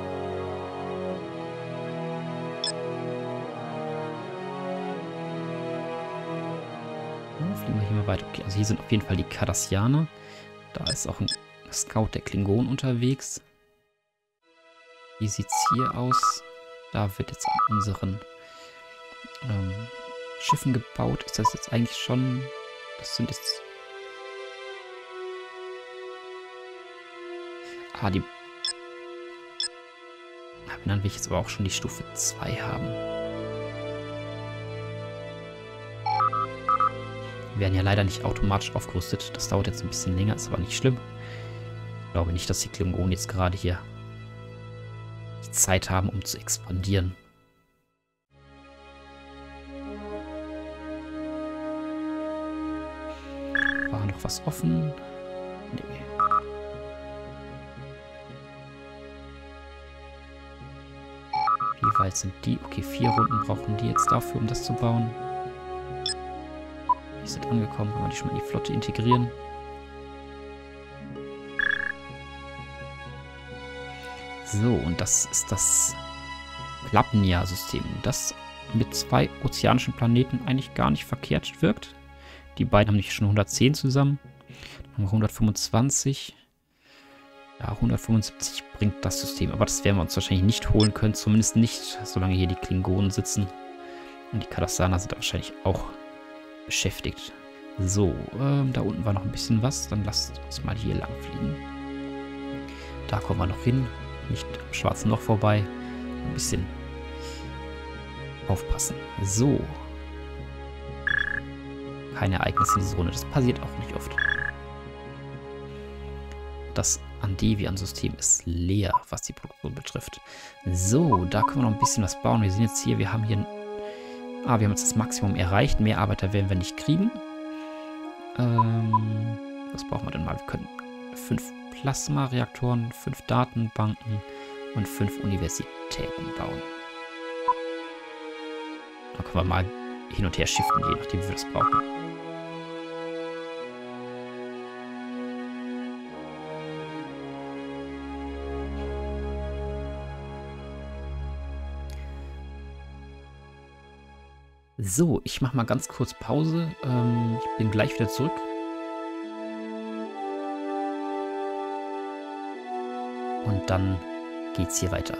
Fliegen wir hier mal weiter. Okay, also hier sind auf jeden Fall die Cardassianer. Da ist auch ein Scout der Klingonen unterwegs. Wie sieht es hier aus? Da wird jetzt an unseren Schiffen gebaut. Ist das jetzt eigentlich schon... Das sind jetzt... die... Dann will ich jetzt aber auch schon die Stufe 2 haben. Wir werden ja leider nicht automatisch aufgerüstet. Das dauert jetzt ein bisschen länger, ist aber nicht schlimm. Ich glaube nicht, dass die Klingonen jetzt gerade hier die Zeit haben, um zu expandieren. War noch was offen? Nee. Wie weit sind die? Okay, 4 Runden brauchen die jetzt dafür, um das zu bauen. Die sind angekommen, kann man die schon mal in die Flotte integrieren. So, und das ist das Klapnia-System, das mit 2 ozeanischen Planeten eigentlich gar nicht verkehrt wirkt. Die beiden haben nicht schon 110 zusammen. Dann haben wir 125. Ja, 175 bringt das System. Aber das werden wir uns wahrscheinlich nicht holen können. Zumindest nicht, solange hier die Klingonen sitzen. Und die Cardassianer sind wahrscheinlich auch beschäftigt. So, da unten war noch ein bisschen was. Dann lasst uns mal hier lang fliegen. Da kommen wir noch hin. Nicht am schwarzen Loch vorbei. Ein bisschen aufpassen. So. Keine Ereignisse in dieser Runde. Das passiert auch nicht oft. Das Andevian-System ist leer, was die Produktion betrifft. So, da können wir noch ein bisschen was bauen. Wir sind jetzt hier, wir haben hier... wir haben jetzt das Maximum erreicht. Mehr Arbeiter werden wir nicht kriegen. Was brauchen wir denn mal? Wir können 5 Plasma-Reaktoren, 5 Datenbanken und 5 Universitäten bauen. Da können wir mal hin und her shiften, je nachdem, wie wir das brauchen. So, ich mache mal ganz kurz Pause. Ich bin gleich wieder zurück. Und dann geht's hier weiter.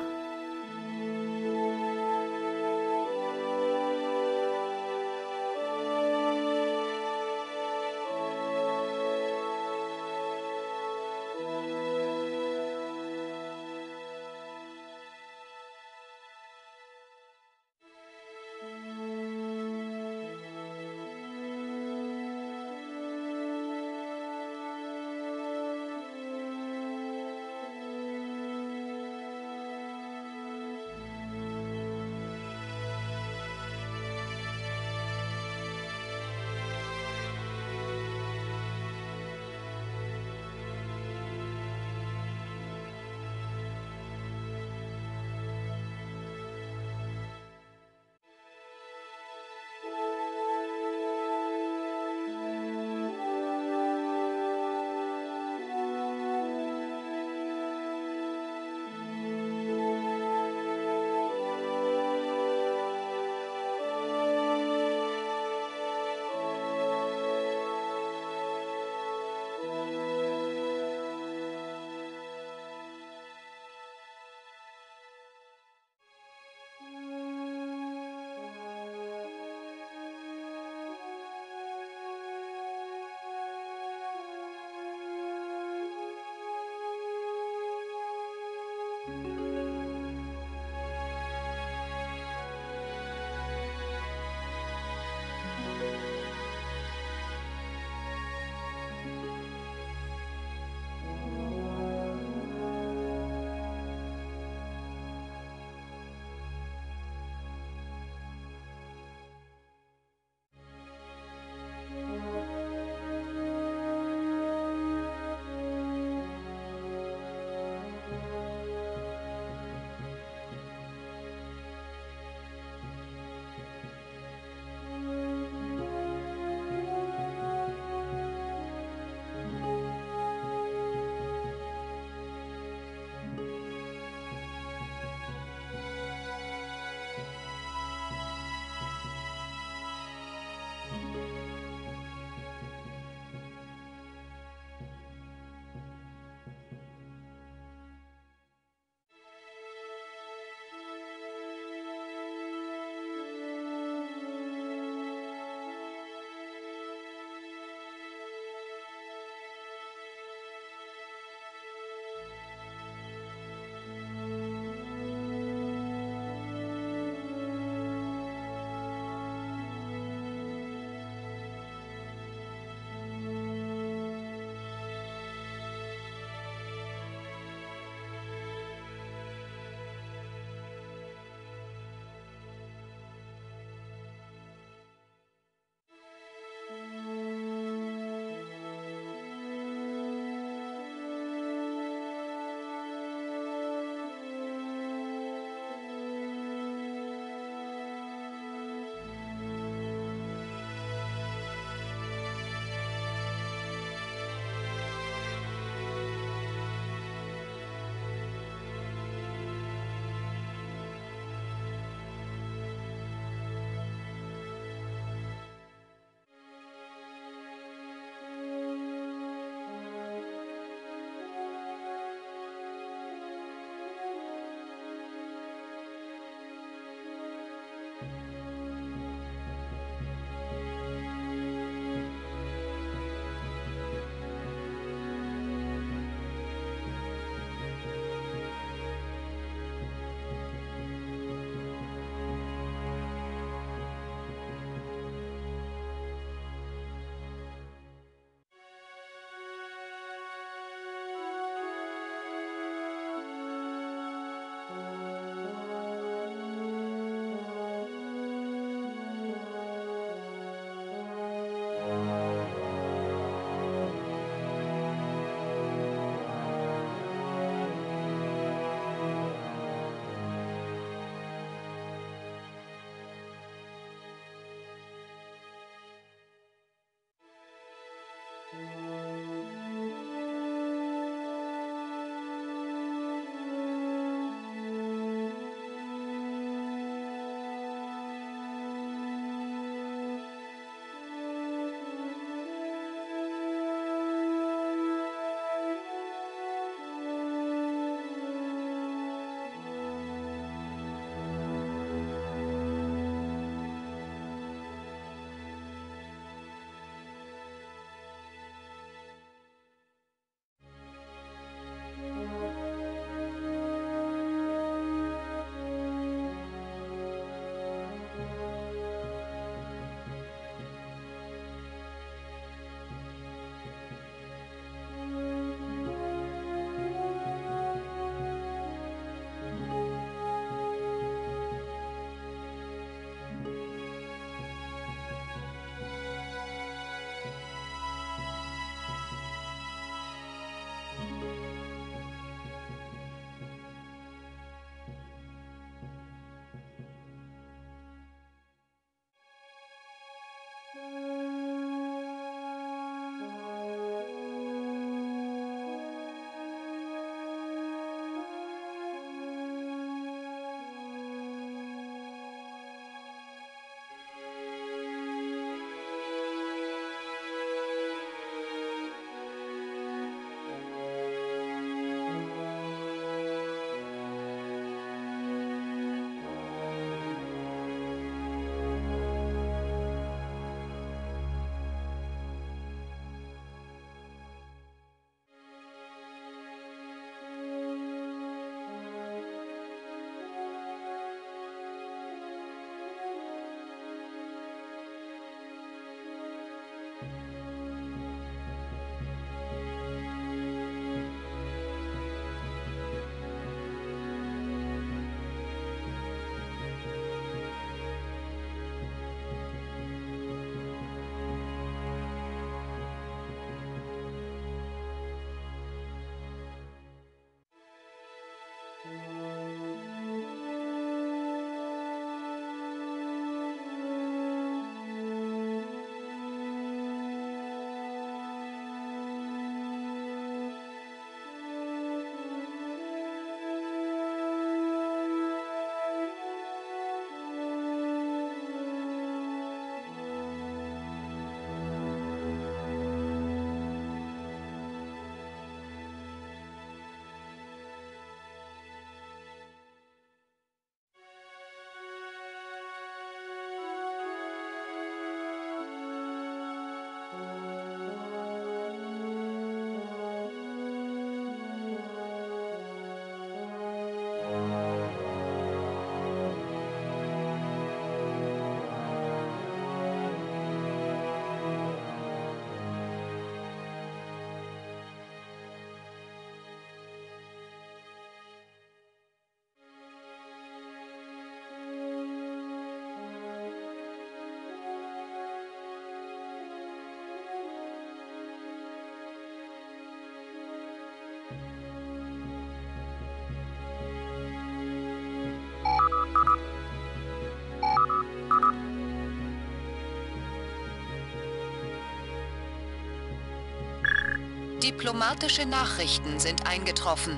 Diplomatische Nachrichten sind eingetroffen.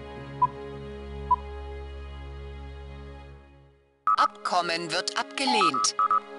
Abkommen wird abgelehnt.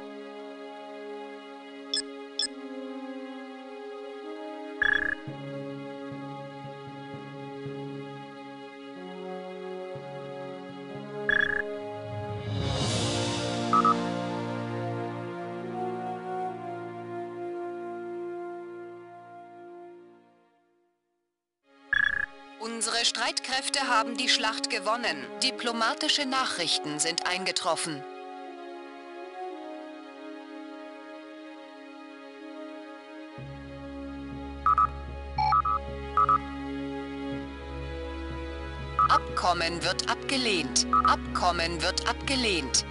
Unsere Streitkräfte haben die Schlacht gewonnen. Diplomatische Nachrichten sind eingetroffen. Abkommen wird abgelehnt. Abkommen wird abgelehnt.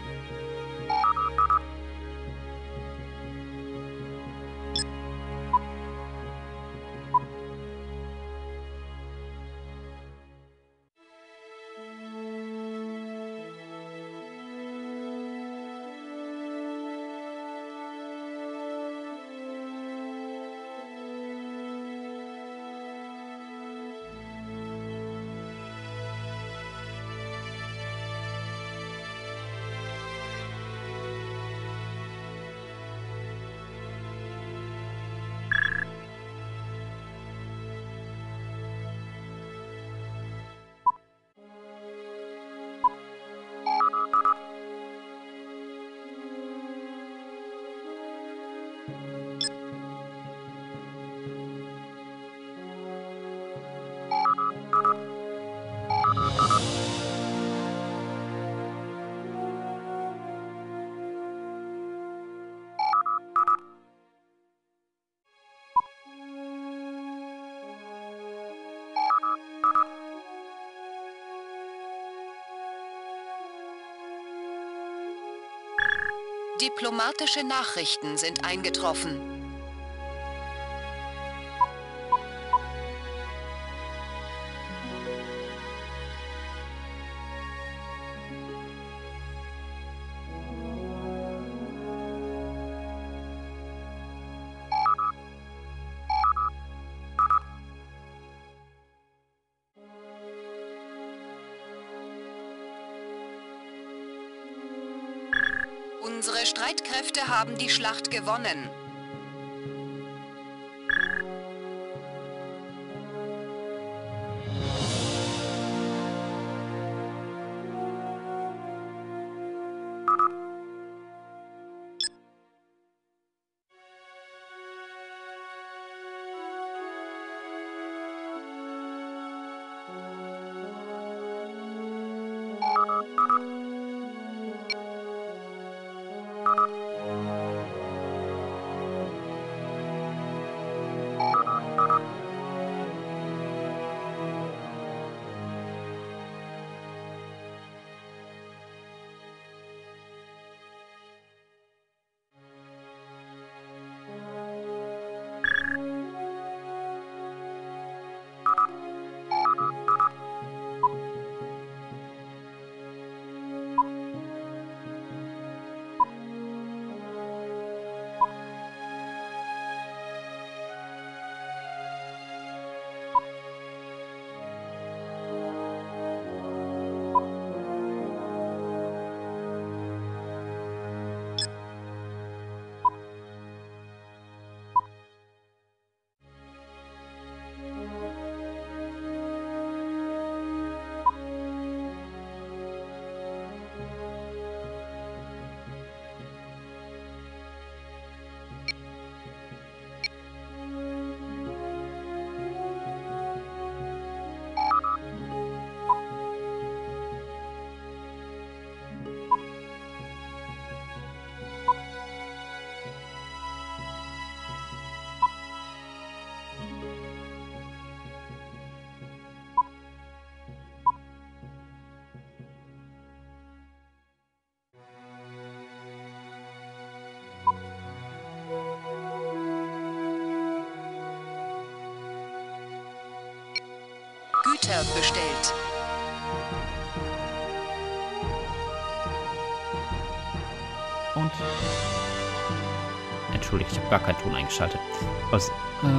Diplomatische Nachrichten sind eingetroffen. Unsere Streitkräfte haben die Schlacht gewonnen. Güter bestellt. Und... Entschuldigt, ich habe gar keinen Ton eingeschaltet. Was?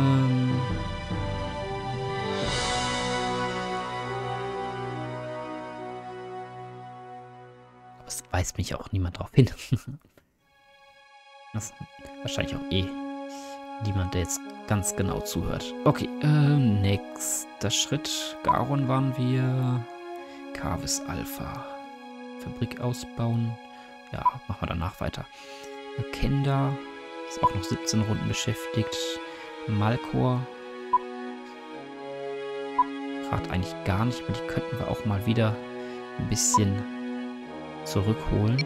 Es weist mich auch niemand drauf hin. Das ist wahrscheinlich auch niemand, der jetzt ganz genau zuhört. Okay, nächster Schritt. Garon waren wir. Carvis Alpha. Fabrik ausbauen. Ja, machen wir danach weiter. Kenda ist auch noch 17 Runden beschäftigt. Malkor. Gerade eigentlich gar nicht, aber die könnten wir auch mal wieder ein bisschen zurückholen.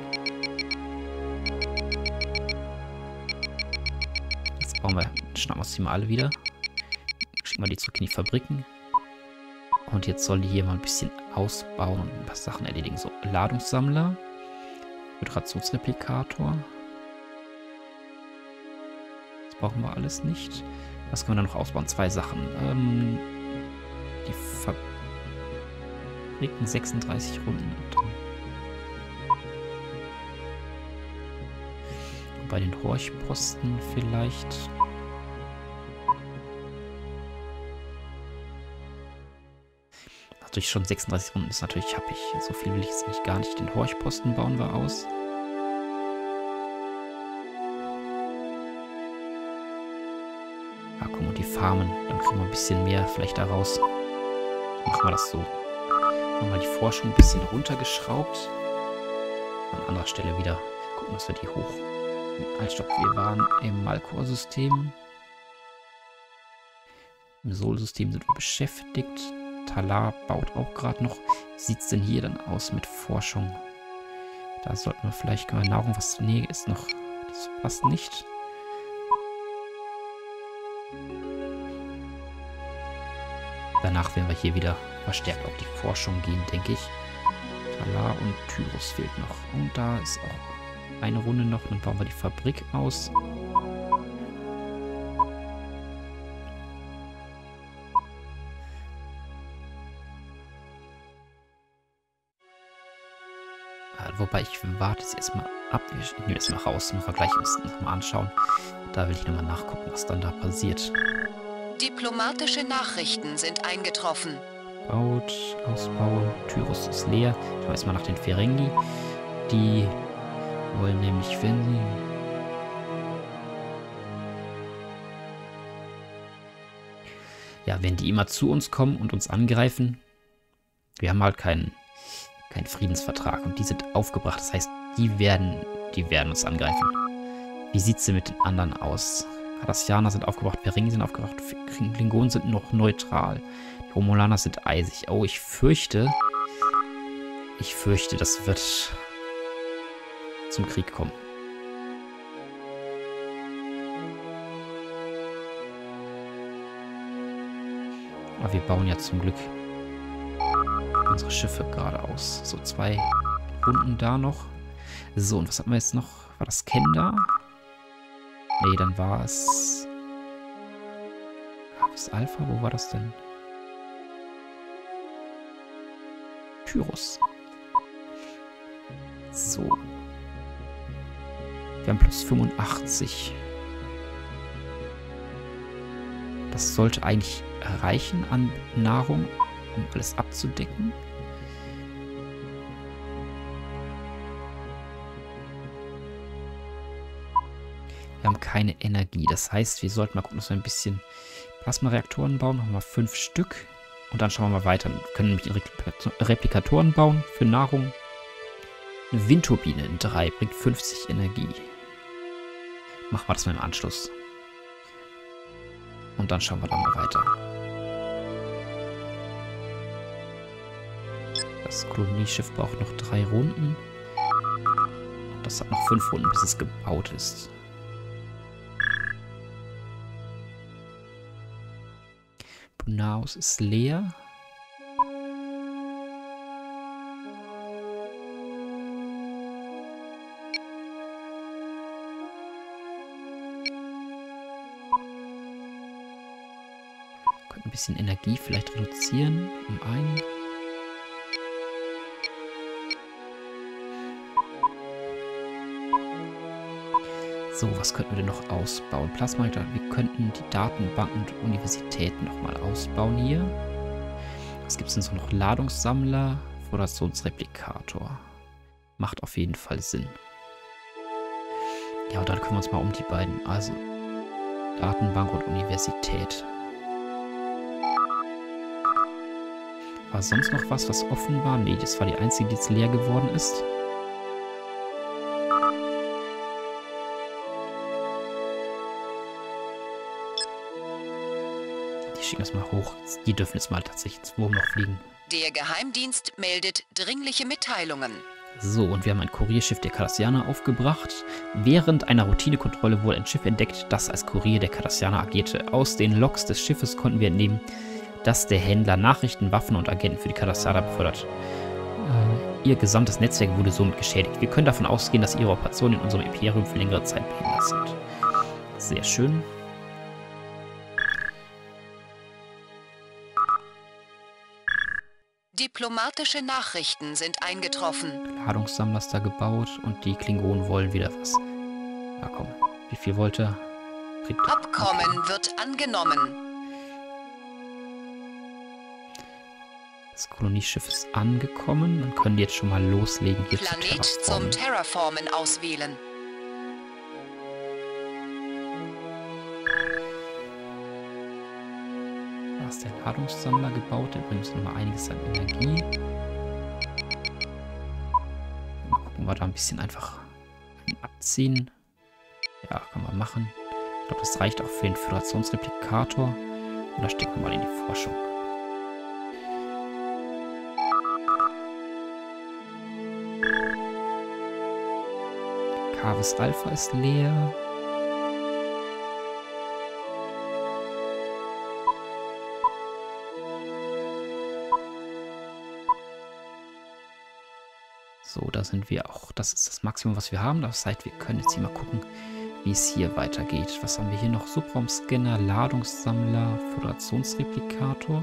Jetzt bauen wir, schnappen wir uns die mal alle wieder. Schicken wir die zurück in die Fabriken. Und jetzt sollen die hier mal ein bisschen ausbauen und ein paar Sachen erledigen. So, Ladungssammler. Hydrationsreplikator. Das brauchen wir alles nicht. Was können wir da noch ausbauen? 2 Sachen. Die Fabriken 36 Runden. Bei den Horchposten vielleicht. Natürlich schon 36 Runden ist natürlich happig. So viel will ich jetzt nicht, gar nicht. Den Horchposten bauen wir aus. Ja, komm, und die Farmen. Dann kriegen wir ein bisschen mehr vielleicht daraus. Machen wir das so. Machen wir die Forschung ein bisschen runtergeschraubt. An anderer Stelle wieder gucken, dass wir die hoch... Halt, stopp, wir waren im Malkor-System. Im Sol-System sind wir beschäftigt. Talar baut auch gerade noch. Wie sieht es denn hier dann aus mit Forschung? Da sollten wir vielleicht, können wir Nahrung, was... Nee, ist noch... Das passt nicht. Danach werden wir hier wieder verstärkt auf die Forschung gehen, denke ich. Talar und Tyros fehlt noch. Und da ist auch Eine Runde noch, dann bauen wir die Fabrik aus. Wobei, ich warte jetzt erstmal ab. Ich nehme das mal raus, müssen wir gleich uns nochmal anschauen. Da will ich nochmal nachgucken, was dann da passiert. Diplomatische Nachrichten sind eingetroffen. Baut, ausbauen. Tyrus ist leer. Schauen wir erstmal nach den Ferengi. Die wollen nämlich, wenn sie... Ja, wenn die immer zu uns kommen und uns angreifen, wir haben halt keinen Friedensvertrag und die sind aufgebracht. Das heißt, die werden uns angreifen. Wie sieht es denn mit den anderen aus? Cardassianer sind aufgebracht, Ferengi sind aufgebracht, Klingonen sind noch neutral. Die Romulaner sind eisig. Oh, ich fürchte, das wird zum Krieg kommen. Aber wir bauen ja zum Glück unsere Schiffe geradeaus. So 2 Runden da noch. So, und was hatten wir jetzt noch? War das Kenda? Nee, dann war es... Caves Alpha? Wo war das denn? Tyrus. So. Wir haben plus 85. Das sollte eigentlich reichen an Nahrung, um alles abzudecken. Wir haben keine Energie. Das heißt, wir sollten mal gucken, dass wir ein bisschen Plasmareaktoren bauen. Machen wir 5 Stück. Und dann schauen wir mal weiter. Wir können nämlich Replikatoren bauen für Nahrung. Eine Windturbine in 3 bringt 50 Energie. Machen wir das mal im Anschluss. Und dann schauen wir dann mal weiter. Das Kolonieschiff braucht noch 3 Runden. Und das hat noch 5 Runden, bis es gebaut ist. Bunaus ist leer. Könnte ein bisschen Energie vielleicht reduzieren um einen. So, was könnten wir denn noch ausbauen? Plasma, wir könnten die Datenbanken und Universitäten nochmal ausbauen hier. Was gibt es denn so noch? Ladungssammler, Föderationsreplikator. Macht auf jeden Fall Sinn. Ja, und dann kümmern wir uns mal um die beiden. Also, Datenbank und Universität. War sonst noch was offen war? Nee, das war die einzige, die jetzt leer geworden ist. Schicken das mal hoch. Die dürfen jetzt mal tatsächlich ins Wurm noch fliegen. Der Geheimdienst meldet dringliche Mitteilungen. So, und wir haben ein Kurierschiff der Cardassianer aufgebracht. Während einer Routinekontrolle wurde ein Schiff entdeckt, das als Kurier der Cardassianer agierte. Aus den Logs des Schiffes konnten wir entnehmen, dass der Händler Nachrichten, Waffen und Agenten für die Cardassianer befördert. Ihr gesamtes Netzwerk wurde somit geschädigt. Wir können davon ausgehen, dass ihre Operationen in unserem Imperium für längere Zeit behindert sind. Sehr schön. Diplomatische Nachrichten sind eingetroffen. Ladungssammler ist da gebaut und die Klingonen wollen wieder was. Ja, komm. Wie viel wollte er? Abkommen wird angenommen. Das Kolonieschiff ist angekommen. Dann können die jetzt schon mal loslegen hier Planet zum Terraformen auswählen. Da ist der Ladungssammler gebaut. Der bringt uns nochmal einiges an Energie. Mal gucken, wir da ein bisschen einfach abziehen. Ja, kann man machen. Ich glaube, das reicht auch für den Föderationsreplikator. Und da stecken wir mal in die Forschung. Caves Alpha ist leer. So, da sind wir auch. Das ist das Maximum, was wir haben. Das heißt, wir können jetzt hier mal gucken, wie es hier weitergeht. Was haben wir hier noch? Subraumscanner, Ladungssammler, Föderationsreplikator.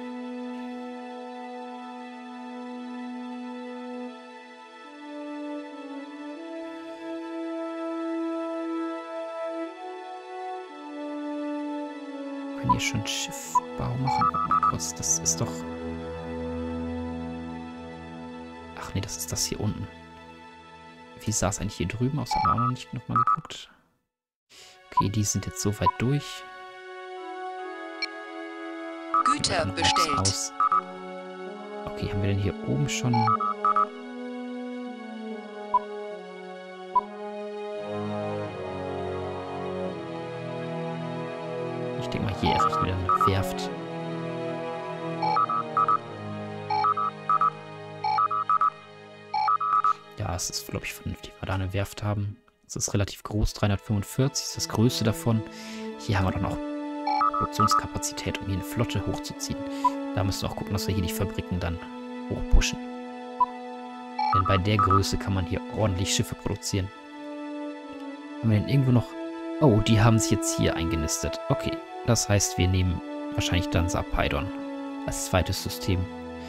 Wir können hier schon Schiffbau machen. Guck mal kurz, das ist doch... Ach nee, das ist das hier unten. Wie sah es eigentlich hier drüben aus? Haben wir auch noch nicht nochmal geguckt. Okay, die sind jetzt so weit durch. Güter bestellt. Okay, haben wir denn hier oben schon... Ich denke mal, hier errichten wir eine Werft. Ja, es ist, glaube ich, vernünftig, wenn wir da eine Werft haben. Es ist relativ groß, 345 ist das größte davon. Hier haben wir dann auch Produktionskapazität, um hier eine Flotte hochzuziehen. Da müssen wir auch gucken, dass wir hier die Fabriken dann hochpushen. Denn bei der Größe kann man hier ordentlich Schiffe produzieren. Haben wir denn irgendwo noch... Oh, die haben sich jetzt hier eingenistet. Okay, das heißt, wir nehmen wahrscheinlich dann Sarpeidon als zweites System.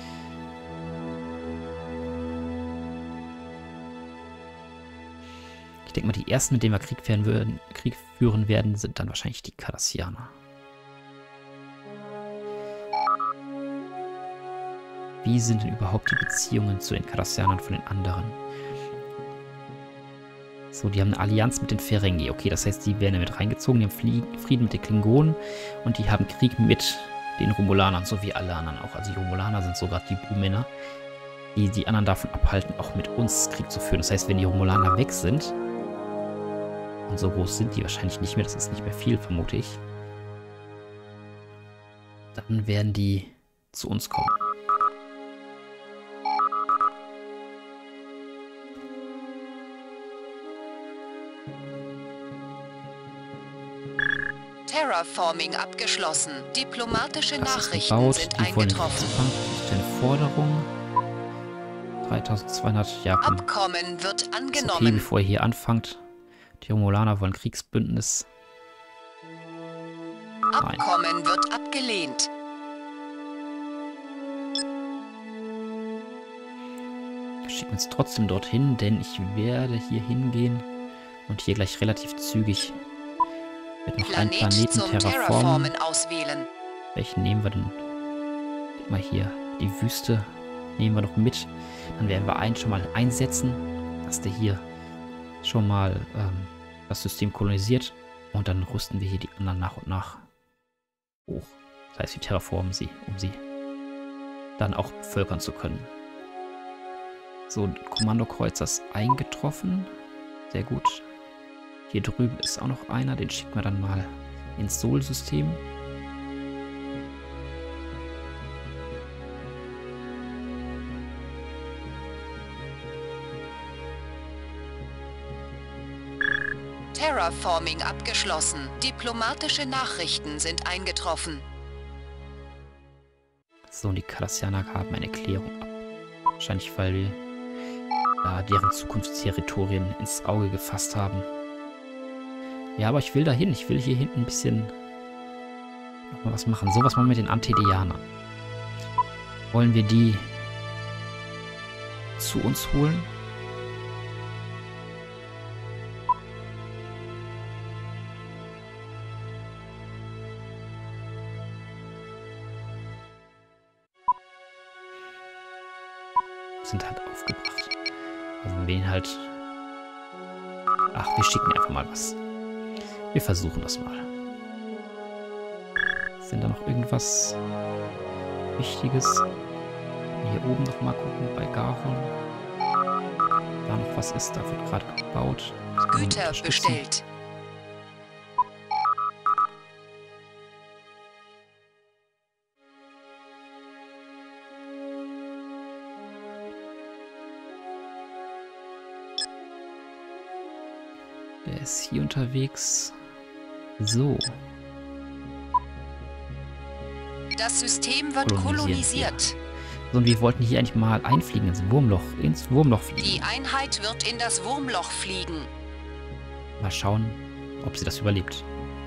Ich denke mal, die ersten, mit denen wir Krieg führen werden, sind dann wahrscheinlich die Cardassianer. Wie sind denn überhaupt die Beziehungen zu den Cardassianern von den anderen? So, die haben eine Allianz mit den Ferengi. Okay, das heißt, die werden ja mit reingezogen. Die haben Frieden mit den Klingonen und die haben Krieg mit den Romulanern, so wie alle anderen auch. Also die Romulaner sind sogar die Blumänner, die die anderen davon abhalten, auch mit uns Krieg zu führen. Das heißt, wenn die Romulaner weg sind, und so groß sind die wahrscheinlich nicht mehr, das ist nicht mehr viel, vermute ich, dann werden die zu uns kommen. Terraforming abgeschlossen. Diplomatische Das ist Nachrichten gebaut. sind Die wollen eingetroffen. Das ist eine Forderung. 3200, ja komm. Abkommen wird Ist okay, angenommen. bevor ihr hier anfangt. Die Romulaner wollen Kriegsbündnis. Nein. Abkommen wird abgelehnt. Wir schicken uns trotzdem dorthin, denn ich werde hier hingehen und hier gleich relativ zügig mit noch einen Planet zum Planeten terraformen. Terraformen auswählen. Welchen nehmen wir denn? Guck mal hier, die Wüste nehmen wir noch mit. Dann werden wir einen schon mal einsetzen, dass der hier schon mal das System kolonisiert. Und dann rüsten wir hier die anderen nach und nach hoch. Das heißt, wir terraformen sie, um sie dann auch bevölkern zu können. So, Kommandokreuzer ist eingetroffen. Sehr gut. Hier drüben ist auch noch einer. Den schicken wir dann mal ins Sol-System. Terraforming abgeschlossen. Diplomatische Nachrichten sind eingetroffen. So, und die Cardassianer haben eine Klärung ab. Wahrscheinlich, weil wir deren Zukunftsterritorien ins Auge gefasst haben. Ja, aber ich will dahin. Ich will hier hinten ein bisschen nochmal was machen. So was machen wir mit den Antedianern. Wollen wir die zu uns holen? Sind halt aufgebracht. Also wenn wir ihn halt... Ach, wir schicken einfach mal was. Wir versuchen das mal. Sind da noch irgendwas Wichtiges? Hier oben noch mal gucken bei Garon. Da noch was ist, da wird gerade gebaut. Güter bestellt. Der ist hier unterwegs. So. Das System wird kolonisiert. sondern wir wollten hier eigentlich mal einfliegen ins Wurmloch. Ins Wurmloch fliegen. Die Einheit wird in das Wurmloch fliegen. Mal schauen, ob sie das überlebt.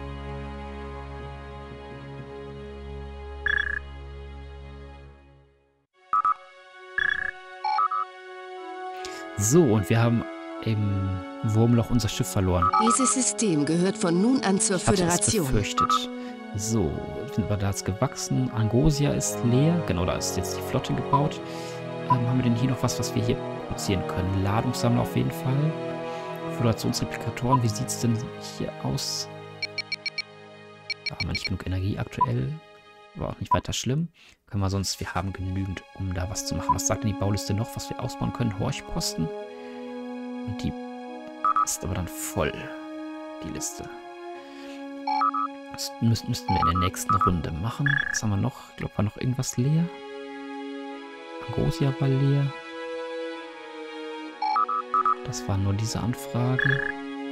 So, und wir haben im Wurmloch unser Schiff verloren. Dieses System gehört von nun an zur Ich hatte es Föderation. befürchtet. So, sind wir da jetzt gewachsen. Angosia ist leer. Genau, da ist jetzt die Flotte gebaut. Haben wir denn hier noch was wir hier produzieren können? Ladungssammler auf jeden Fall. Föderationsreplikatoren, wie sieht es denn hier aus? Da haben wir nicht genug Energie aktuell. Aber auch nicht weiter schlimm. Können wir sonst, wir haben genügend, um da was zu machen. Was sagt denn die Bauliste noch, was wir ausbauen können? Horchposten. Und die ist aber dann voll, die Liste. Das müssten wir in der nächsten Runde machen. Was haben wir noch? Ich glaube, war noch irgendwas leer. Angosia war leer. Das war nur diese Anfrage.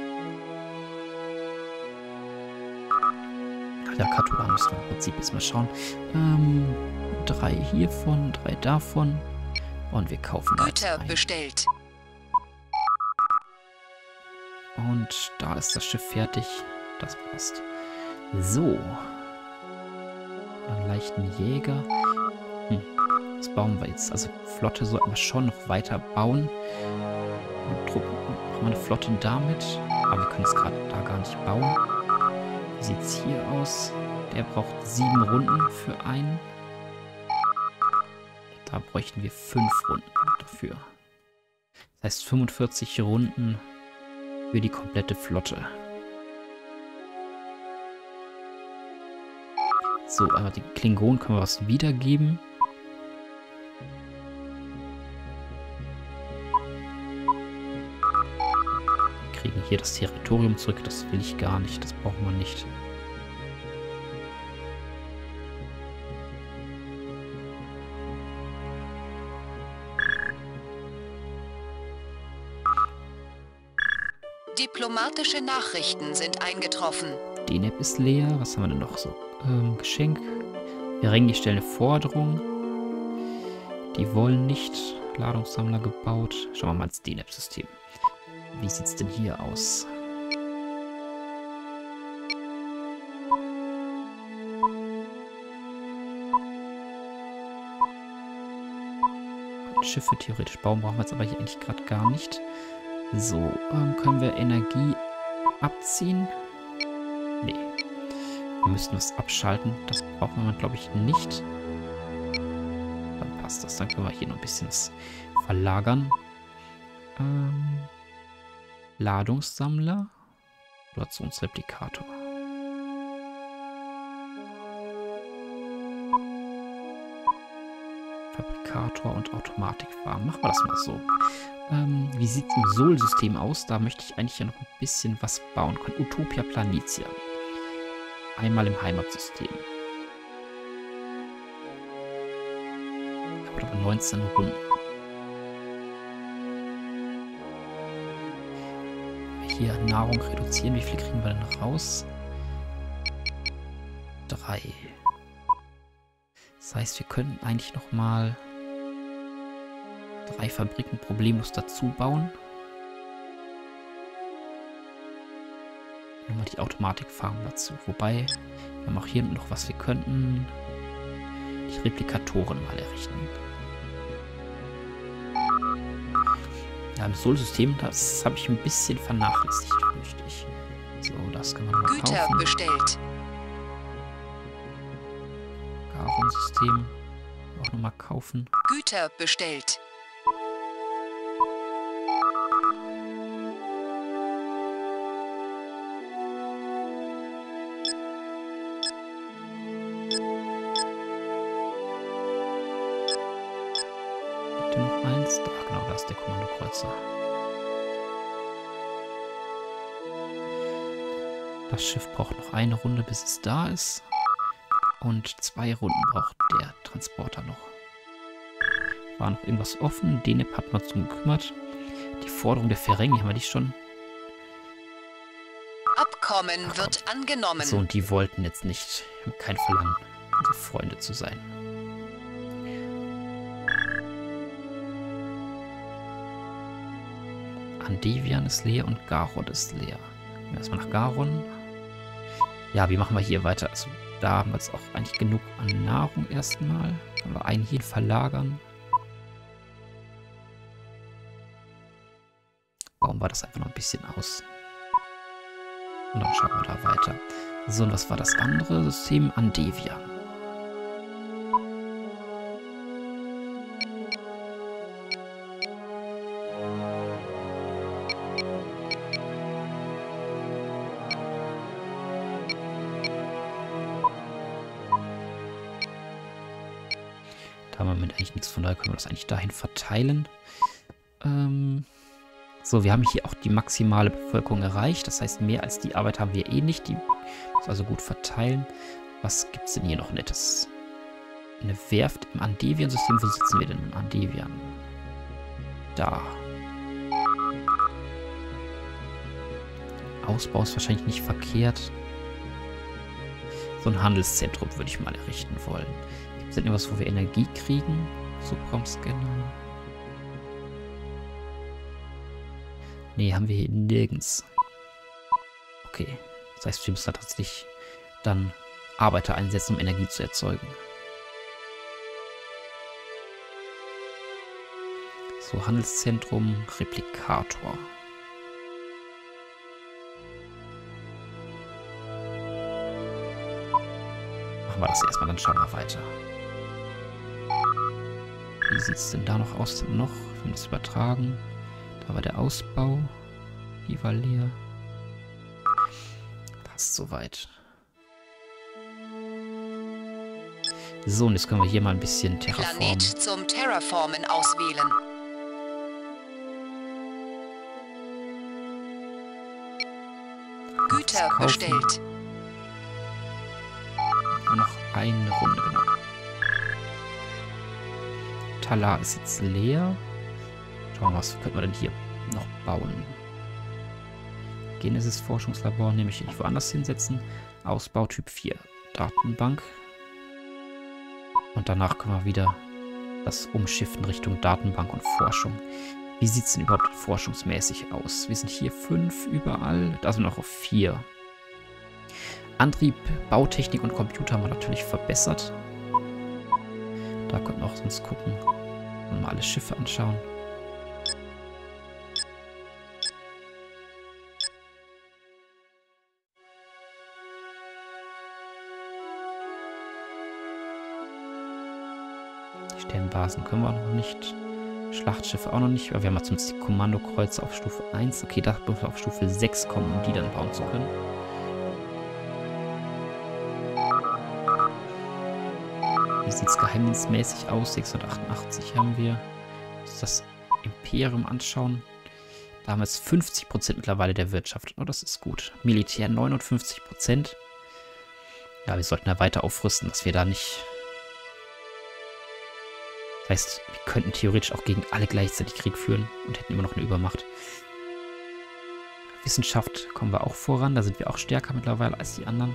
Ach ja, Katulan müssen wir im Prinzip jetzt mal schauen. 3 hiervon, 3 davon. Und wir kaufen da jetzt Güter ein. bestellt. Und da ist das Schiff fertig. Das passt. So. Einen leichten Jäger. Was bauen wir jetzt? Also Flotte sollten wir schon noch weiter bauen. Und Truppen. Machen wir eine Flotte damit. Aber wir können es gerade da gar nicht bauen. Wie sieht es hier aus? Der braucht 7 Runden für einen. Da bräuchten wir 5 Runden dafür. Das heißt 45 Runden für die komplette Flotte. So, einmal die Klingonen können wir was wiedergeben. Wir kriegen hier das Territorium zurück. Das will ich gar nicht. Das braucht man nicht. Diplomatische Nachrichten sind eingetroffen. DNAP ist leer. Was haben wir denn noch so? Geschenk. Ferengi stellen eine Forderung. Die wollen nicht. Ladungssammler gebaut. Schauen wir mal ins DNAP-System. Wie sieht es denn hier aus? Schiffe theoretisch bauen brauchen wir jetzt aber hier eigentlich gerade gar nicht. So, können wir Energie abziehen? Nee. Wir müssten was abschalten. Das brauchen wir, glaube ich, nicht. Dann passt das. Dann können wir hier noch ein bisschen was verlagern. Ladungssammler. Rotationsreplikator. Fabrikator und Automatikfarm. Machen wir das mal so. Wie sieht es im Sol-System aus? Da möchte ich eigentlich ja noch ein bisschen was bauen können. Utopia Planitia. Einmal im Heimatsystem. Ich habe aber 19 Runden. Hier Nahrung reduzieren. Wie viel kriegen wir denn raus? 3. Das heißt, wir könnten eigentlich noch mal 3 Fabriken problemlos dazu bauen. Nochmal die Automatikfarm dazu. Wobei, wir haben auch hier noch was. Wir könnten die Replikatoren mal errichten. Ja, im Sol-System, das habe ich ein bisschen vernachlässigt, fürchte ich. So, das kann man mal Güter kaufen. bestellt. Garon-System auch nochmal kaufen. Güter bestellt. Bitte noch eins. Da, genau, da ist der Kommandokreuzer. Das Schiff braucht noch eine Runde, bis es da ist. Und 2 Runden braucht der Transporter noch. War noch irgendwas offen? DNAP hat man zum gekümmert. Die Forderung der Ferengi, haben wir die schon? Abkommen wird angenommen. So, und die wollten jetzt nicht, haben kein Verlangen, unsere Freunde zu sein. Andevian ist leer und Garon ist leer. Gehen wir erstmal nach Garon. Ja, wie machen wir hier weiter? Also, da haben wir jetzt auch eigentlich genug an Nahrung erstmal. Können wir einen hier verlagern. Bauen wir das einfach noch ein bisschen aus. Und dann schauen wir da weiter. So, und was war das andere System? Andevian. Da haben wir mit eigentlich nichts, von daher können wir das eigentlich dahin verteilen. So, wir haben hier auch die maximale Bevölkerung erreicht. Das heißt, mehr als die Arbeit haben wir eh nicht. Die muss also gut verteilen. Was gibt es denn hier noch Nettes? Eine Werft im Andevian-System. Wo sitzen wir denn im Andevian? Da. Ausbau ist wahrscheinlich nicht verkehrt. So ein Handelszentrum würde ich mal errichten wollen. Gibt es denn irgendwas, wo wir Energie kriegen? Subraumscanner. Nee, haben wir hier nirgends. Okay. Das heißt, wir müssen da tatsächlich dann Arbeiter einsetzen, um Energie zu erzeugen. So, Handelszentrum, Replikator. Machen wir das erstmal, dann schauen wir weiter. Wie sieht es denn da noch aus? Noch, wenn wir das übertragen. Da war der Ausbau. Die war leer. Passt soweit. So, und jetzt können wir hier mal ein bisschen terraformen. Planet zum Terraformen auswählen. Güter bestellt. Nur noch eine Runde, genau. Talar ist jetzt leer. Schauen wir mal, was könnte man denn hier noch bauen? Genesis-Forschungslabor nehme ich nicht woanders hinsetzen. Ausbau Typ 4. Datenbank. Und danach können wir wieder das umschiften Richtung Datenbank und Forschung. Wie sieht es denn überhaupt forschungsmäßig aus? Wir sind hier 5 überall. Da sind wir noch auf 4. Antrieb, Bautechnik und Computer haben wir natürlich verbessert. Da könnten wir auch sonst gucken. Und mal alle Schiffe anschauen. Die Sternbasen können wir auch noch nicht. Schlachtschiffe auch noch nicht. Aber wir haben jetzt zumindest die Kommandokreuzer auf Stufe 1. Okay, da müssen wir auf Stufe 6 kommen, um die dann bauen zu können. Wie sieht es geheimdienstmäßig aus? 688 haben wir. Uns das Imperium anschauen. Da haben wir jetzt 50% mittlerweile der Wirtschaft. Oh, das ist gut. Militär 59%. Ja, wir sollten da weiter aufrüsten, dass wir da nicht... Das heißt, wir könnten theoretisch auch gegen alle gleichzeitig Krieg führen und hätten immer noch eine Übermacht. Wissenschaft kommen wir auch voran. Da sind wir auch stärker mittlerweile als die anderen.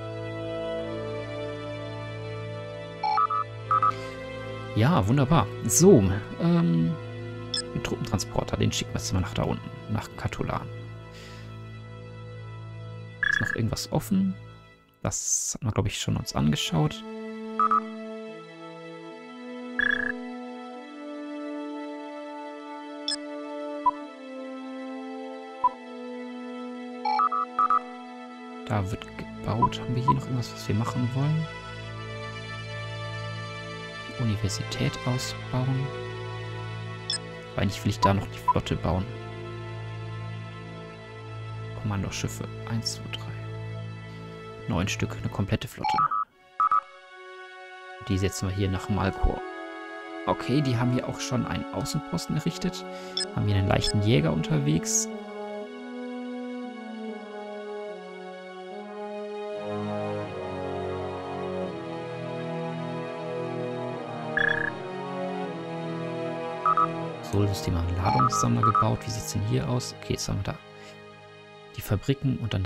Ja, wunderbar. So, den Truppentransporter, den schicken wir jetzt mal nach da unten, nach Katolan. Ist noch irgendwas offen? Das hat man, glaube ich, schon uns angeschaut. Da wird gebaut. Haben wir hier noch irgendwas, was wir machen wollen? Die Universität ausbauen. Aber eigentlich will ich da noch die Flotte bauen. Kommandoschiffe. 1, 2, 3. 9 Stück. Eine komplette Flotte. Die setzen wir hier nach Malkor. Okay, die haben hier auch schon einen Außenposten errichtet. Haben hier einen leichten Jäger unterwegs. Solsystem haben Ladungssammler gebaut. Wie sieht es denn hier aus? Okay, jetzt haben wir da die Fabriken und dann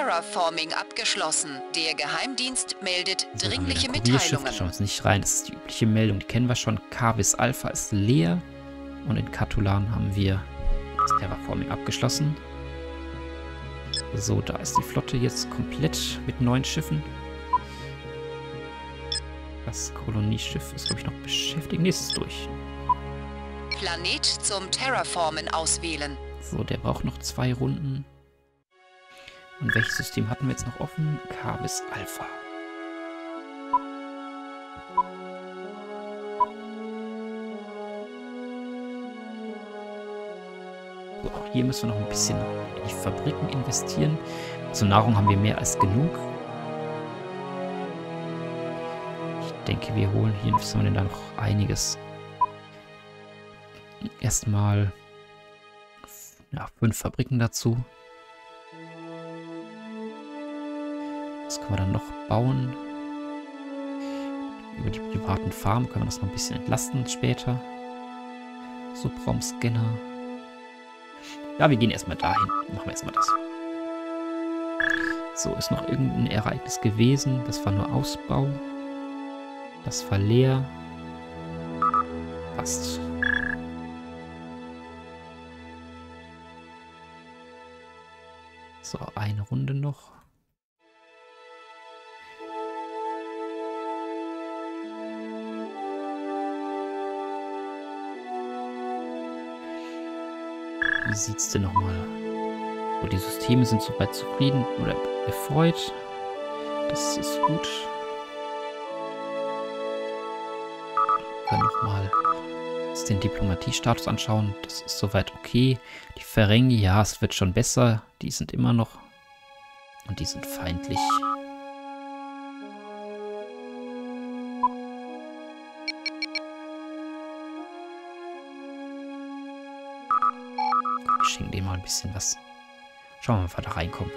Terraforming abgeschlossen. Der Geheimdienst meldet So, dann haben wir dringliche ein Kurierschiff, da Mitteilungen. schauen wir uns nicht rein. Das ist die übliche Meldung, die kennen wir schon. Carvis Alpha ist leer. Und in Katulan haben wir das Terraforming abgeschlossen. So, da ist die Flotte jetzt komplett mit 9 Schiffen. Das Kolonieschiff ist, glaube ich, noch beschäftigt. Nächstes durch. Planet zum Terraformen auswählen. So, der braucht noch 2 Runden. Und welches System hatten wir jetzt noch offen? Carvis Alpha. So, auch hier müssen wir noch ein bisschen in die Fabriken investieren. Also Nahrung haben wir mehr als genug. Ich denke, wir holen hier, was haben wir denn da noch? Einiges. Erstmal ja, 5 Fabriken dazu. Was können wir dann noch bauen? Über die privaten Farmen können wir das noch ein bisschen entlasten später. Subraumscanner. Ja, wir gehen erstmal dahin. Machen wir erstmal das. So, ist noch irgendein Ereignis gewesen. Das war nur Ausbau. Das war leer. Passt. So, eine Runde noch. Wie sieht's denn nochmal? So, die Systeme sind soweit zufrieden oder erfreut. Das ist gut. Wir können nochmal den Diplomatiestatus anschauen. Das ist soweit okay. Die Ferengi, ja, es wird schon besser. Die sind immer noch. Und die sind feindlich. Wir schenken denen mal ein bisschen was. Schauen wir mal, ob wir da reinkommen.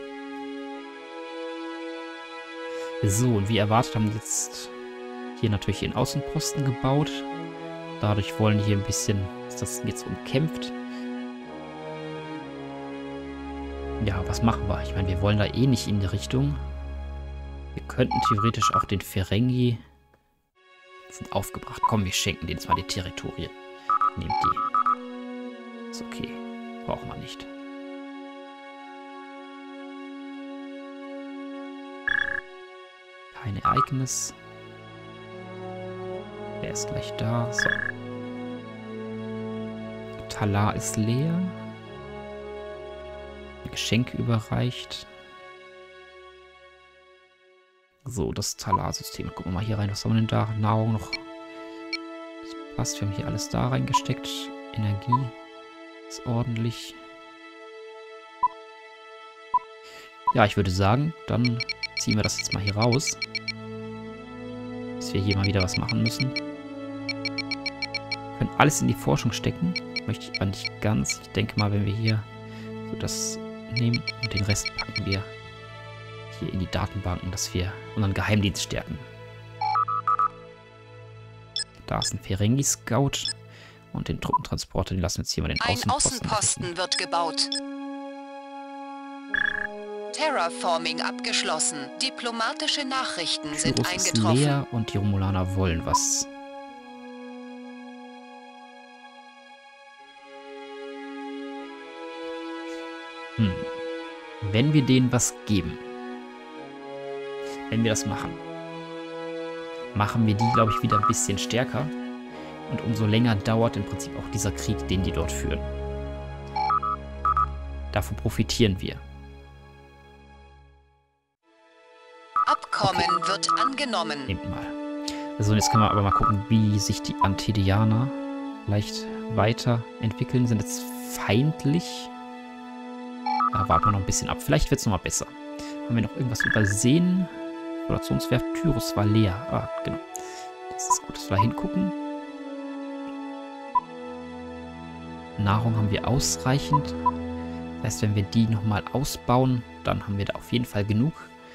So, und wie erwartet haben die jetzt hier natürlich den Außenposten gebaut. Dadurch wollen die hier ein bisschen, ist das jetzt umkämpft. Ja, was machen wir? Ich meine, wir wollen da eh nicht in die Richtung. Wir könnten theoretisch auch den Ferengi sind aufgebracht. Komm, wir schenken denen zwar die Territorien. Nehmt die. Ist okay. Brauchen wir nicht. Kein Ereignis. Der ist gleich da. So. Talar ist leer. Geschenke überreicht. So, das Talar-System. Gucken wir mal hier rein. Was haben wir denn da? Nahrung noch. Das passt. Wir haben hier alles da reingesteckt. Energie ist ordentlich. Ja, ich würde sagen, dann ziehen wir das jetzt mal hier raus. Dass wir hier mal wieder was machen müssen. Wir können alles in die Forschung stecken. Möchte ich aber nicht ganz. Ich denke mal, wenn wir hier so das nehmen und den Rest packen wir hier in die Datenbanken, dass wir unseren Geheimdienst stärken. Da ist ein Ferengi-Scout und den Truppentransporter, den lassen wir jetzt hier mal den Ein Außenposten. Außenposten wird gebaut. Terraforming abgeschlossen. Diplomatische Nachrichten sind Pyrrhus ist eingetroffen. leer und die Romulaner wollen was. Wenn wir denen was geben, wenn wir das machen, machen wir die, glaube ich, wieder ein bisschen stärker. Und umso länger dauert im Prinzip auch dieser Krieg, den die dort führen. Davon profitieren wir. Abkommen wird angenommen. Nehmt mal. Also jetzt können wir aber mal gucken, wie sich die Antedianer vielleicht weiterentwickeln. Sind jetzt feindlich. Da warten wir noch ein bisschen ab. Vielleicht wird es nochmal besser. Haben wir noch irgendwas übersehen? Explorationswerft Tyrus war leer. Ah, genau. Das ist gut, dass wir da hingucken. Nahrung haben wir ausreichend. Das heißt, wenn wir die nochmal ausbauen, dann haben wir da auf jeden Fall genug.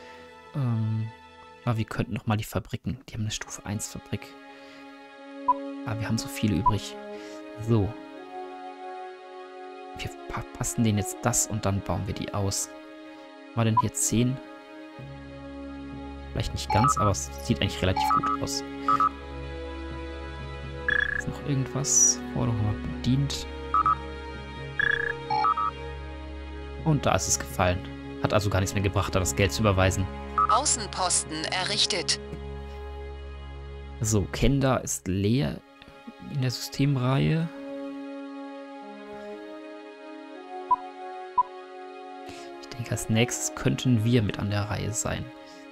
Ja, wir könnten nochmal die Fabriken. Die haben eine Stufe 1 Fabrik. Aber wir haben so viele übrig. So. Wir passen denen jetzt das und dann bauen wir die aus. War denn hier 10? Vielleicht nicht ganz, aber es sieht eigentlich relativ gut aus. Ist noch irgendwas? Forderung mal bedient. Und da ist es gefallen. Hat also gar nichts mehr gebracht, da das Geld zu überweisen. Außenposten errichtet. So, Kenda ist leer in der Systemreihe. Ich denke, als nächstes könnten wir mit an der Reihe sein.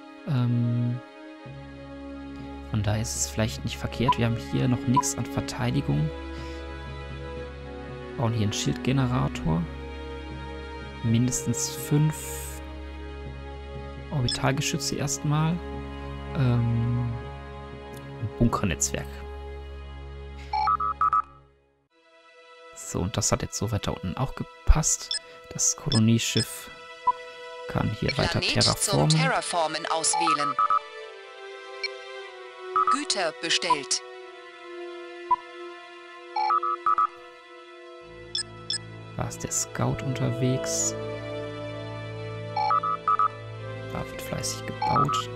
Von daher ist es vielleicht nicht verkehrt. Wir haben hier noch nichts an Verteidigung. Bauen hier einen Schildgenerator. Mindestens 5 Orbitalgeschütze erstmal. Ein Bunkernetzwerk. So, und das hat jetzt so weiter unten auch gepasst. Das Kolonieschiff kann hier weiter terraformen. Zum Terraformen auswählen. Güter bestellt. Da ist der Scout unterwegs. Da wird fleißig gebaut.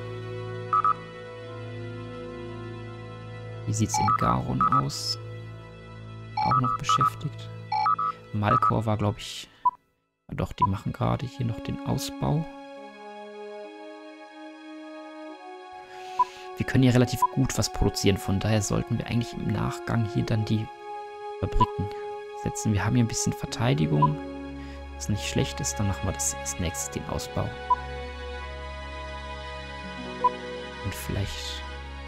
Wie sieht es in Garon aus? Auch noch beschäftigt. Malkor war, glaube ich... Doch, die machen gerade hier noch den Ausbau. Wir können hier relativ gut was produzieren. Von daher sollten wir eigentlich im Nachgang hier dann die Fabriken setzen. Wir haben hier ein bisschen Verteidigung. Was nicht schlecht ist, dann machen wir das als nächstes, den Ausbau. Und vielleicht...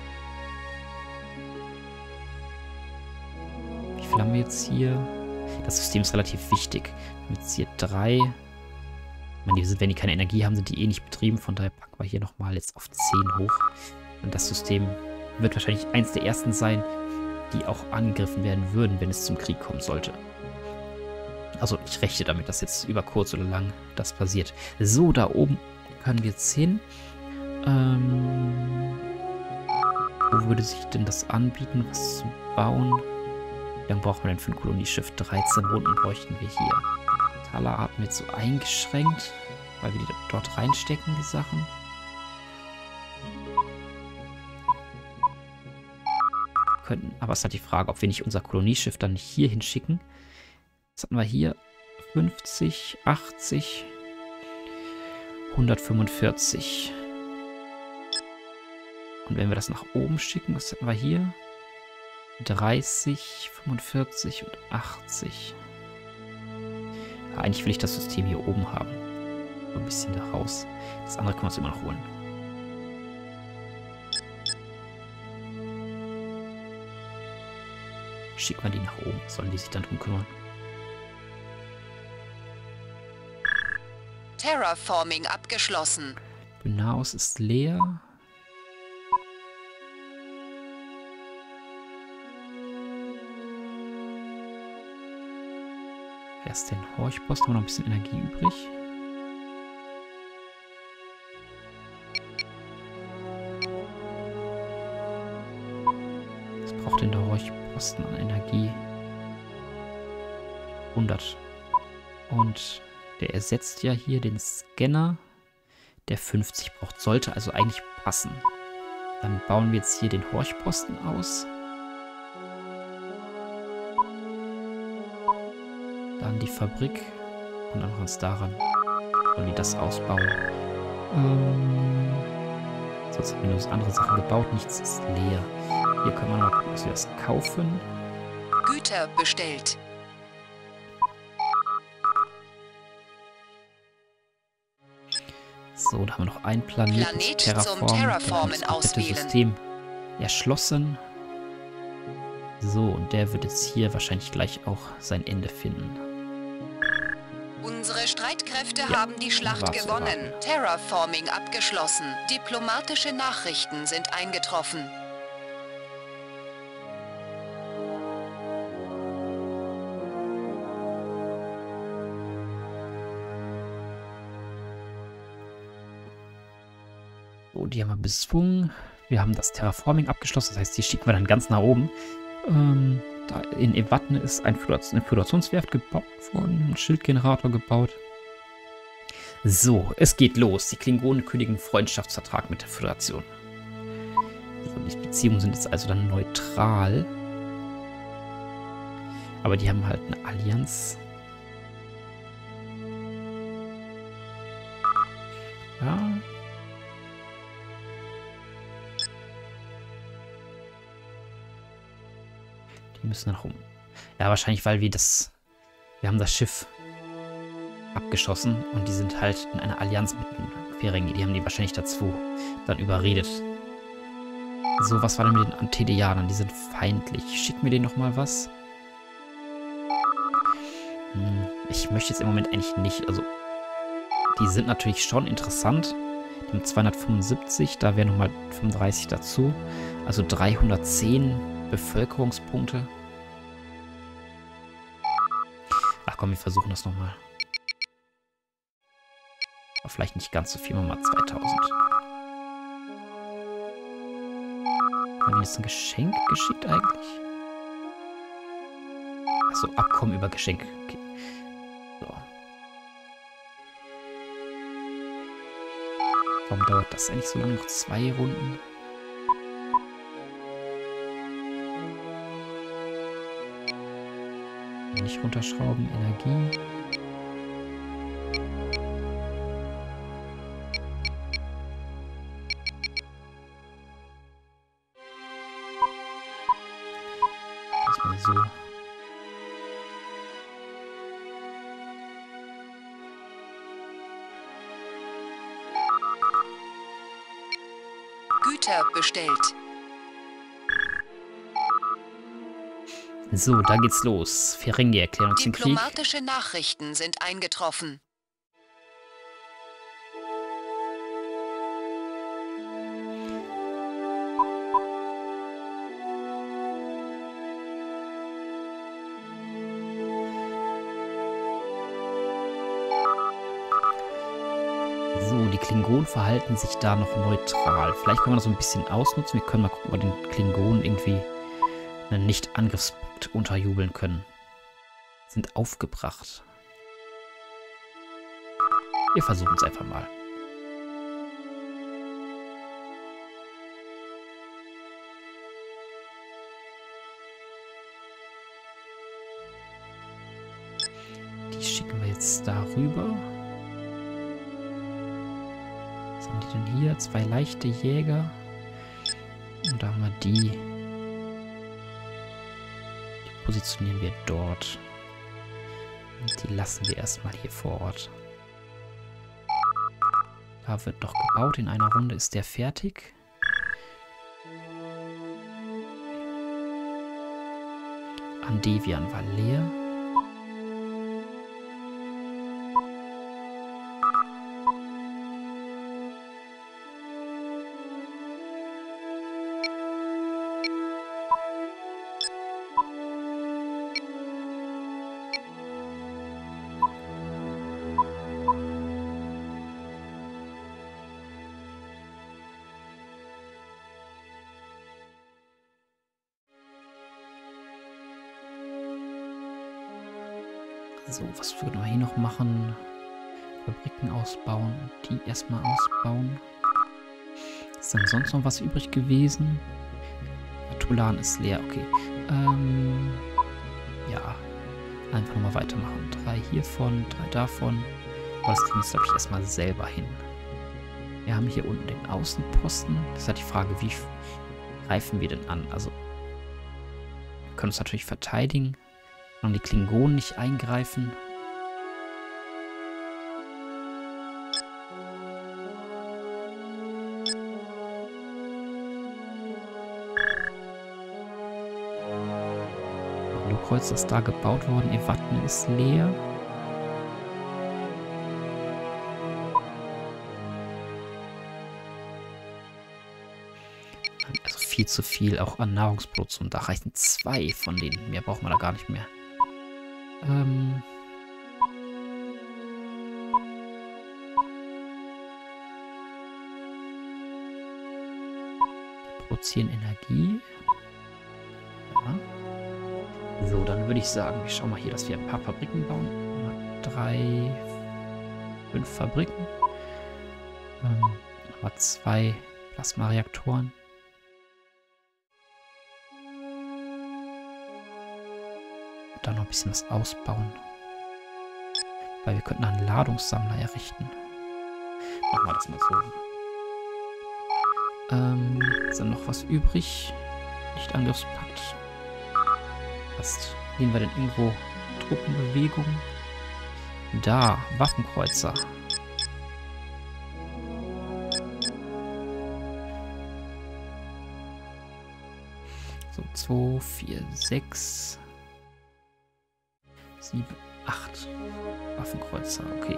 Wie viel haben wir jetzt hier? Das System ist relativ wichtig. Wir haben jetzt hier 3. Wenn die keine Energie haben, sind die eh nicht betrieben. Von daher packen wir hier nochmal jetzt auf 10 hoch. Und das System wird wahrscheinlich eins der ersten sein, die auch angegriffen werden würden, wenn es zum Krieg kommen sollte. Also ich rechne damit, dass jetzt über kurz oder lang das passiert. So, da oben können wir jetzt hin. Wo würde sich denn das anbieten, was zu bauen? Wie lange braucht man denn für ein Kolonieschiff? 13 Runden bräuchten wir hier. Tala haben wir jetzt so eingeschränkt, weil wir die dort reinstecken, die Sachen. Könnten, aber es ist halt die Frage, ob wir nicht unser Kolonieschiff dann hier hinschicken. Was hatten wir hier? 50, 80, 145. Und wenn wir das nach oben schicken, was hatten wir hier? 30, 45 und 80. Ja, eigentlich will ich das System hier oben haben. So ein bisschen da raus. Das andere können wir uns immer noch holen. Schicken wir die nach oben. Sollen die sich dann drum kümmern? Terraforming abgeschlossen. Benaus ist leer. Wer ist denn Horchpost? Haben wir noch ein bisschen Energie übrig? Was braucht denn der Horchposten an Energie? 100. Und der ersetzt ja hier den Scanner, der 50 braucht. Sollte also eigentlich passen. Dann bauen wir jetzt hier den Horchposten aus. Dann die Fabrik. Und dann machen wir uns daran. Wollen die das ausbauen? Sonst haben wir nur so andere Sachen gebaut. Nichts ist leer. Hier können wir noch gucken, dass wir das kaufen. Güter bestellt. So, da haben wir noch einen Planeten zum Terraformen auswählen. System erschlossen. So, und der wird jetzt hier wahrscheinlich gleich auch sein Ende finden. Unsere Streitkräfte haben die Schlacht gewonnen. Terraforming abgeschlossen. Diplomatische Nachrichten sind eingetroffen. So, die haben wir bezwungen. Wir haben das Terraforming abgeschlossen. Das heißt, die schicken wir dann ganz nach oben. Da in Evatne ist eine Föderationswerft gebaut worden. Ein Schildgenerator gebaut. So, es geht los. Die Klingonen kündigen Freundschaftsvertrag mit der Föderation. Also die Beziehungen sind jetzt also dann neutral. Aber die haben halt eine Allianz. Ja. Die müssen nach oben. Ja, wahrscheinlich, weil wir haben das Schiff abgeschossen und die sind halt in einer Allianz mit den Ferengi. Die haben die wahrscheinlich dazu dann überredet. So, was war denn mit den Antedianern? Die sind feindlich. Schick mir denen nochmal was. Ich möchte jetzt im Moment eigentlich nicht. Also, die sind natürlich schon interessant. Die haben 275, da wären nochmal 35 dazu. Also 310 Bevölkerungspunkte. Ach komm, wir versuchen das nochmal. Aber vielleicht nicht ganz so viel, mal 2000. Haben wir jetzt ein Geschenk geschickt eigentlich? Achso, Abkommen über Geschenke. Okay. So. Warum dauert das eigentlich so lange? Noch 2 Runden? Nicht runterschrauben, Energie. Erstmal so. Güter bestellt. So, da geht's los. Ferengi erklären uns den Krieg. Diplomatische Nachrichten sind eingetroffen. So, die Klingonen verhalten sich da noch neutral. Vielleicht können wir das so ein bisschen ausnutzen. Wir können mal gucken, ob wir den Klingonen irgendwie einen Nicht-Angriffspunkt unterjubeln können. Sind aufgebracht. Wir versuchen es einfach mal. Die schicken wir jetzt darüber. Was haben die denn hier? 2 leichte Jäger. Und da haben wir die. Die positionieren wir dort. Und die lassen wir erstmal hier vor Ort. Da wird noch gebaut. In einer Runde ist der fertig. Andevian war leer. So, was würden wir hier noch machen? Fabriken ausbauen und die erstmal ausbauen. Ist dann sonst noch was übrig gewesen? Tulan ist leer, okay. Ja, einfach nochmal weitermachen. 3 hiervon, 3 davon. Aber das kriegen wir jetzt, glaube ich, erstmal selber hin. Wir haben hier unten den Außenposten. Das ist halt die Frage, wie greifen wir denn an? Also, wir können uns natürlich verteidigen. Und die Klingonen nicht eingreifen. Lukreuz ist da gebaut worden. Evatne ist leer. Also viel zu viel auch an Nahrungsproduktion. Da reichen 2 von denen. Mehr brauchen wir da gar nicht mehr. Produzieren Energie. Ja. So, dann würde ich sagen, wir schauen mal hier, dass wir ein paar Fabriken bauen. 3, 5 Fabriken. Nochmal 2 Plasmareaktoren. Und dann noch ein bisschen was ausbauen. Weil wir könnten einen Ladungssammler errichten. Machen wir das mal so. Ist dann noch was übrig? Nicht Angriffspakt. Passt. Sehen wir denn irgendwo Truppenbewegung? Da, Waffenkreuzer. So, 2, 4, 6, 7, 8 Waffenkreuzer, okay.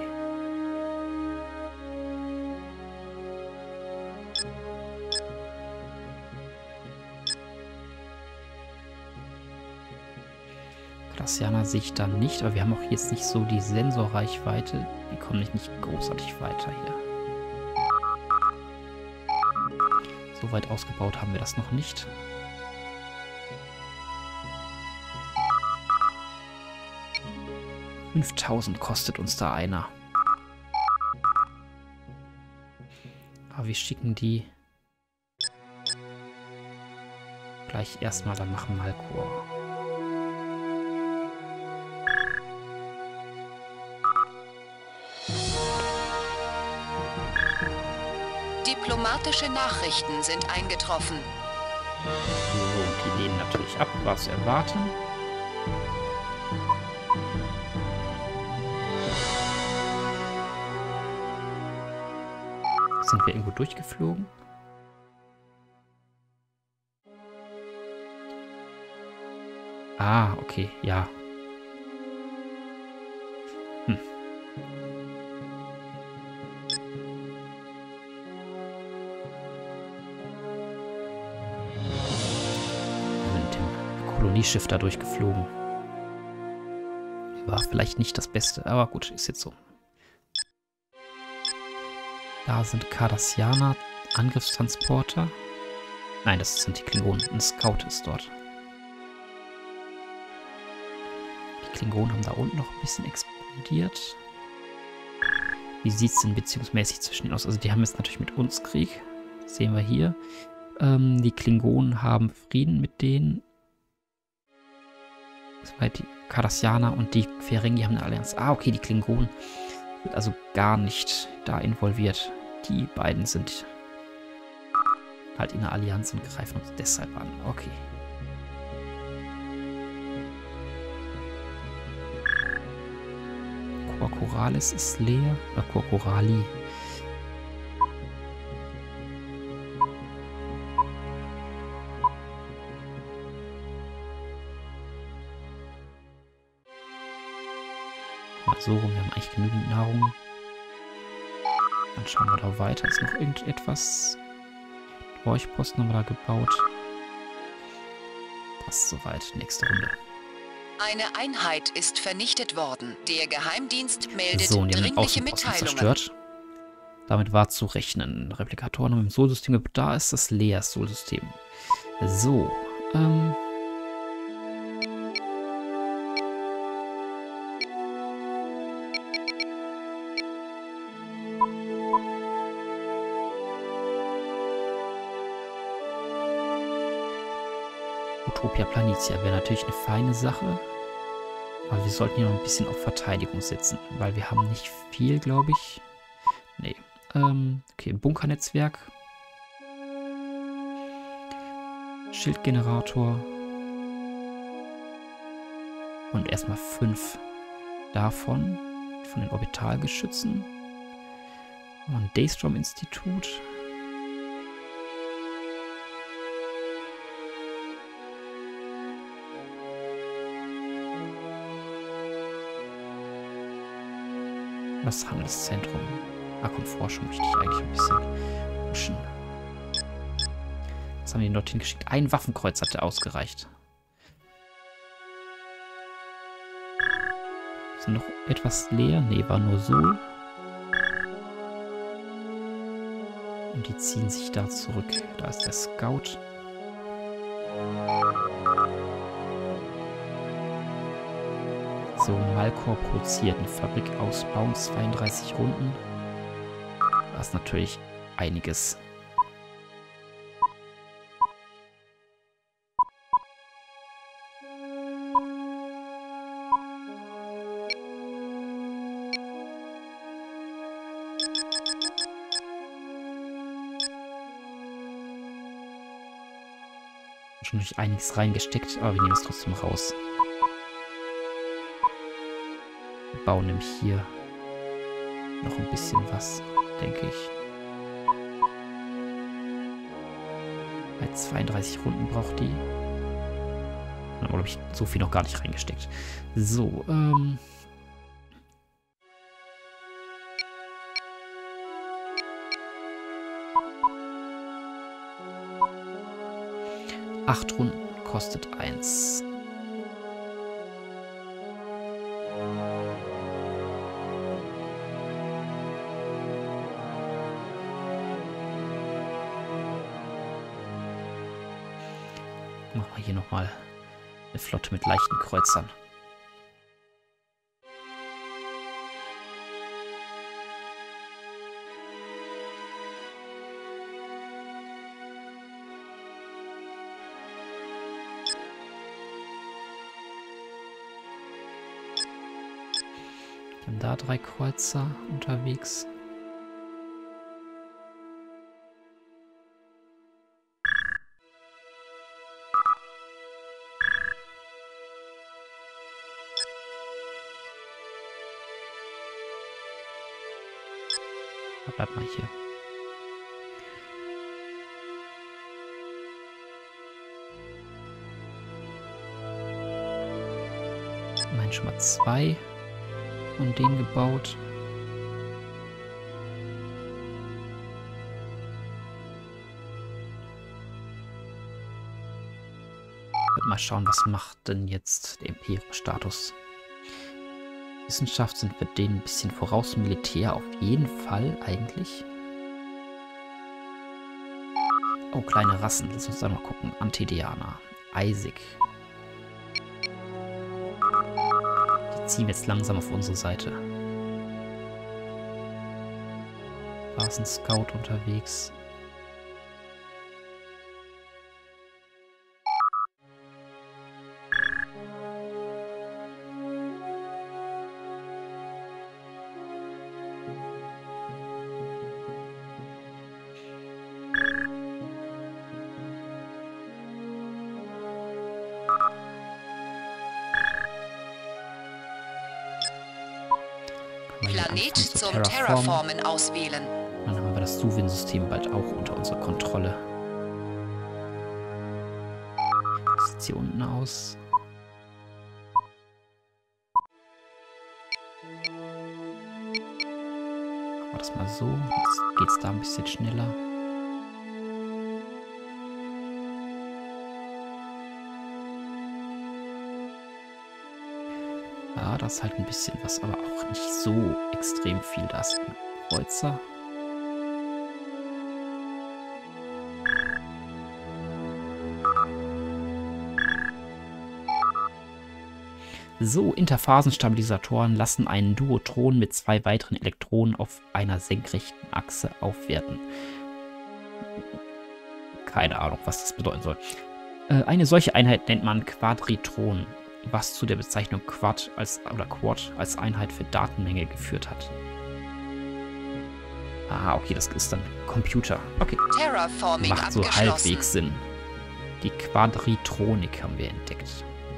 Cardassianer sehe ich da nicht, aber wir haben auch jetzt nicht so die Sensorreichweite. Die kommen nicht großartig weiter hier. So weit ausgebaut haben wir das noch nicht. $5.000 kostet uns da einer. Aber wir schicken die gleich erstmal dann nach Malkor. Diplomatische Nachrichten sind eingetroffen. So, die lehnen natürlich ab, war zu erwarten. Sind wir irgendwo durchgeflogen? Ah, okay, ja. Kolonieschiff da durchgeflogen. War vielleicht nicht das Beste, aber gut, ist jetzt so. Da sind Cardassianer, Angriffstransporter. Nein, das sind die Klingonen. Ein Scout ist dort. Die Klingonen haben da unten noch ein bisschen explodiert. Wie sieht es denn beziehungsmäßig zwischen ihnen aus? Also die haben jetzt natürlich mit uns Krieg. Das sehen wir hier. Die Klingonen haben Frieden mit denen. Die Cardassianer und die Ferengi haben eine Allianz. Ah, okay, die Klingonen sind also gar nicht da involviert. Die beiden sind halt in einer Allianz und greifen uns deshalb an. Okay. Corcoralis ist leer. Corcorali. So rum, wir haben eigentlich genügend Nahrung. Dann schauen wir da weiter. Ist noch irgendetwas? Horchposten haben wir da gebaut. Passt soweit. Nächste Runde. Eine Einheit ist vernichtet worden. Der Geheimdienst meldet so, und die haben den dringliche Außenposten Mitteilungen. zerstört. Damit war zu rechnen. Replikatoren haben im Sol-System. Da ist das leer, das Sol-System. So, Utopia Planitia wäre natürlich eine feine Sache. Aber wir sollten hier noch ein bisschen auf Verteidigung setzen. Weil wir haben nicht viel, glaube ich. Nee. Okay, Bunkernetzwerk. Schildgenerator. Und erstmal 5 davon. Von den Orbitalgeschützen. Und Daystrom-Institut. Das Handelszentrum. Akkumforschung möchte ich eigentlich ein bisschen pushen. Was haben die dorthin geschickt? Ein Waffenkreuz hat der ausgereicht. Ist noch etwas leer? Nee, war nur so. Und die ziehen sich da zurück. Da ist der Scout. So, Malkor produziert eine Fabrik ausbauen, 32 Runden. Das ist natürlich einiges. Schon durch einiges reingesteckt, aber wir nehmen es trotzdem raus. Wir bauen nämlich hier noch ein bisschen was, denke ich. Bei 32 Runden braucht die. Da habe ich so viel noch gar nicht reingesteckt. So, 8 Runden kostet 1. Machen wir hier nochmal eine Flotte mit leichten Kreuzern. Wir haben da 3 Kreuzer unterwegs. Bleib mal hier. Immerhin schon mal 2 von denen gebaut. Mal schauen, was macht denn jetzt der Imperium-Status. Wissenschaft sind wir denen ein bisschen voraus. Militär auf jeden Fall eigentlich. Oh, kleine Rassen. Lass uns da mal gucken. Antidianer. Isaac. Die ziehen jetzt langsam auf unsere Seite. Da ist ein Scout unterwegs. Planet zum Terraformen auswählen. Dann haben wir das Suvin-System bald auch unter unserer Kontrolle. Das sieht hier unten aus. Machen wir das mal so. Jetzt geht es da ein bisschen schneller. Ja, da ist halt ein bisschen was, aber auch nicht so extrem viel. Da ist ein Kreuzer. So, Interphasenstabilisatoren lassen einen Duotron mit 2 weiteren Elektronen auf einer senkrechten Achse aufwerten. Keine Ahnung, was das bedeuten soll. Eine solche Einheit nennt man Quadritron, was zu der Bezeichnung Quad als Einheit für Datenmenge geführt hat. Ah, okay, das ist dann Computer. Okay. Terraforming Macht so halbwegs Sinn. Die Quadritronik haben wir entdeckt.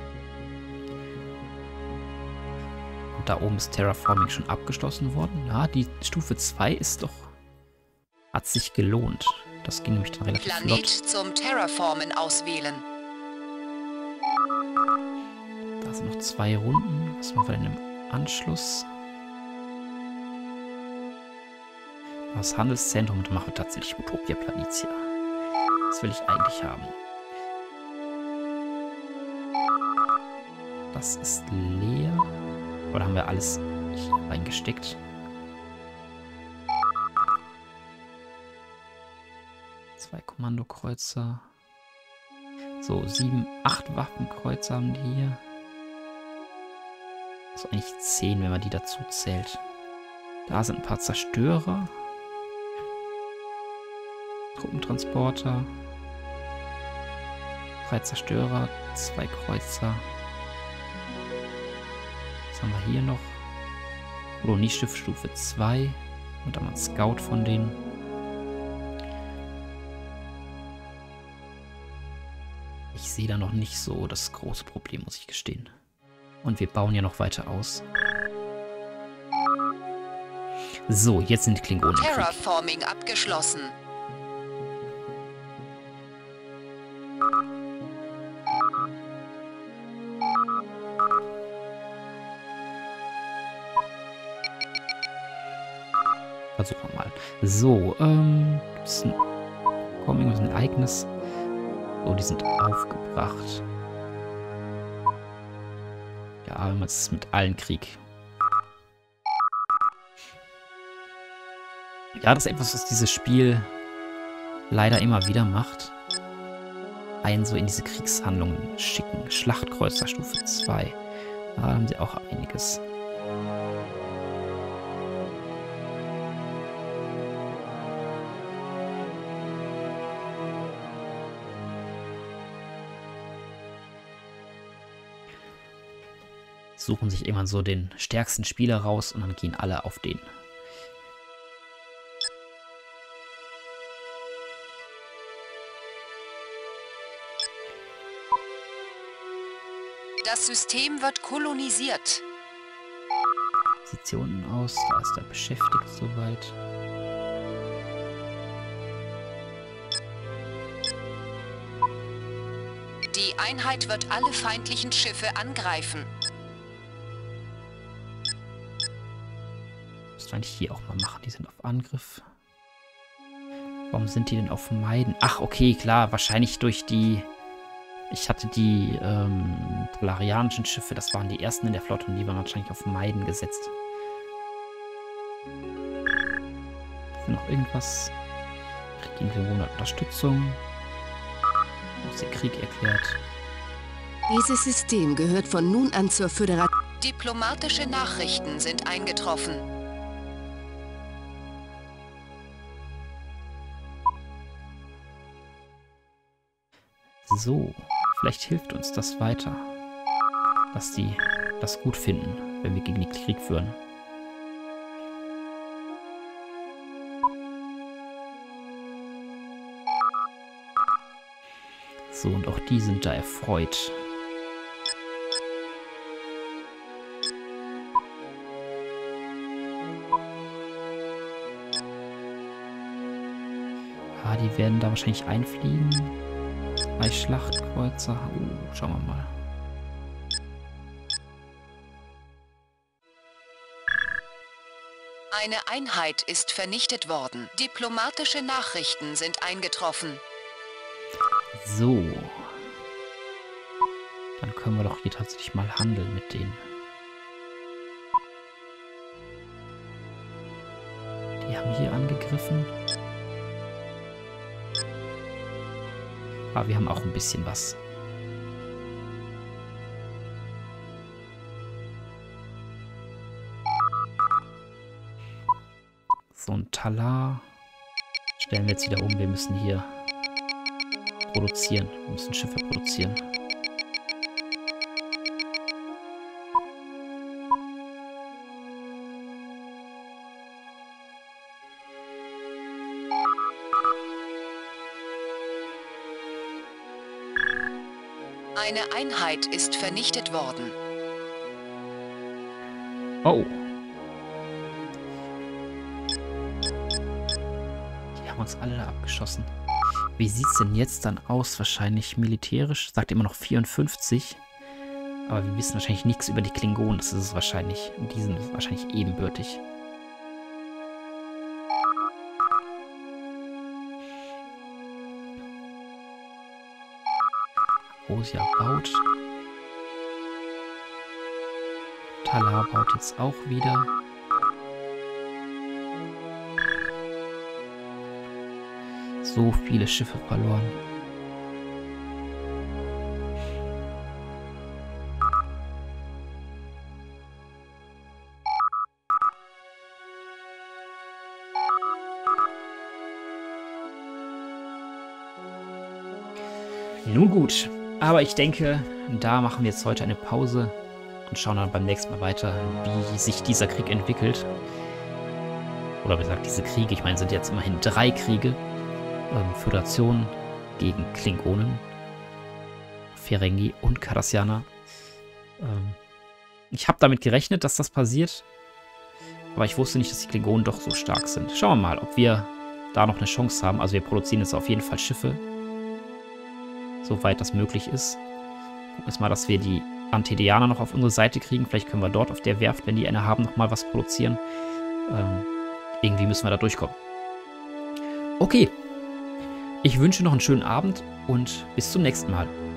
Und da oben ist Terraforming schon abgeschlossen worden. Ja, die Stufe 2 ist doch... Hat sich gelohnt. Das ging nämlich dann relativ Planet flott. zum Terraformen auswählen. Da sind noch 2 Runden. Was machen wir denn im Anschluss? Das Handelszentrum, da machen wir tatsächlich Utopia Planitia. Das will ich eigentlich haben. Das ist leer. Oder haben wir alles hier reingesteckt? Zwei Kommandokreuzer. So, 7, 8 Waffenkreuzer haben die hier. Das ist eigentlich 10, wenn man die dazu zählt. Da sind ein paar Zerstörer. Truppentransporter. 3 Zerstörer, 2 Kreuzer. Was haben wir hier noch? Kolonieschiff Stufe 2. Und dann mal ein Scout von denen. Ich sehe da noch nicht so das große Problem, muss ich gestehen. Und wir bauen ja noch weiter aus. So, jetzt sind die Klingonen im Krieg. Terraforming abgeschlossen. Versuchen wir mal. So, gibt's kommt irgendwas ein Ereignis? So, die sind aufgebracht. Ja, aber es ist mit allen Krieg. Ja, das ist etwas, was dieses Spiel leider immer wieder macht. Einen so in diese Kriegshandlungen schicken. Schlachtkreuzer Stufe 2. Da haben sie auch einiges. Suchen sich immer so den stärksten Spieler raus und dann gehen alle auf den. Das System wird kolonisiert. Positionen aus, da ist er beschäftigt soweit. Die Einheit wird alle feindlichen Schiffe angreifen. Müssen wir eigentlich hier auch mal machen, die sind auf Angriff. Warum sind die denn auf Meiden? Ach, okay, klar, wahrscheinlich durch die... Ich hatte die polarianischen Schiffe, das waren die ersten in der Flotte und die waren wahrscheinlich auf Meiden gesetzt. Ist noch irgendwas? Kriegt die Klingonen Unterstützung? Ist der Krieg erklärt? Dieses System gehört von nun an zur Föderation. Diplomatische Nachrichten sind eingetroffen. So, vielleicht hilft uns das weiter, dass die das gut finden, wenn wir gegen den Krieg führen. So, und auch die sind da erfreut. Ah, die werden da wahrscheinlich einfliegen. 2 Schlachtkreuzer. Schauen wir mal. Eine Einheit ist vernichtet worden. Diplomatische Nachrichten sind eingetroffen. So. Dann können wir doch hier tatsächlich mal handeln mit denen. Die haben hier angegriffen. Aber wir haben auch ein bisschen was. So ein Talar. Stellen wir jetzt wieder um. Wir müssen hier produzieren. Wir müssen Schiffe produzieren. Eine Einheit ist vernichtet worden. Oh. Die haben uns alle da abgeschossen. Wie sieht es denn jetzt dann aus? Wahrscheinlich militärisch. Sagt immer noch 54. Aber wir wissen wahrscheinlich nichts über die Klingonen. Das ist es wahrscheinlich. Und die sind wahrscheinlich ebenbürtig. Rosia baut. Talar baut jetzt auch wieder. So viele Schiffe verloren. Nun gut, aber ich denke, da machen wir jetzt heute eine Pause und schauen dann beim nächsten Mal weiter, wie sich dieser Krieg entwickelt. Oder wie gesagt, diese Kriege, ich meine, sind jetzt immerhin 3 Kriege. Föderation gegen Klingonen, Ferengi und Cardassianer. Ich habe damit gerechnet, dass das passiert, aber ich wusste nicht, dass die Klingonen doch so stark sind. Schauen wir mal, ob wir da noch eine Chance haben. Also wir produzieren jetzt auf jeden Fall Schiffe, soweit das möglich ist. Gucken wir jetzt mal, dass wir die Antedianer noch auf unsere Seite kriegen. Vielleicht können wir dort auf der Werft, wenn die eine haben, nochmal was produzieren. Irgendwie müssen wir da durchkommen. Okay. Ich wünsche noch einen schönen Abend und bis zum nächsten Mal.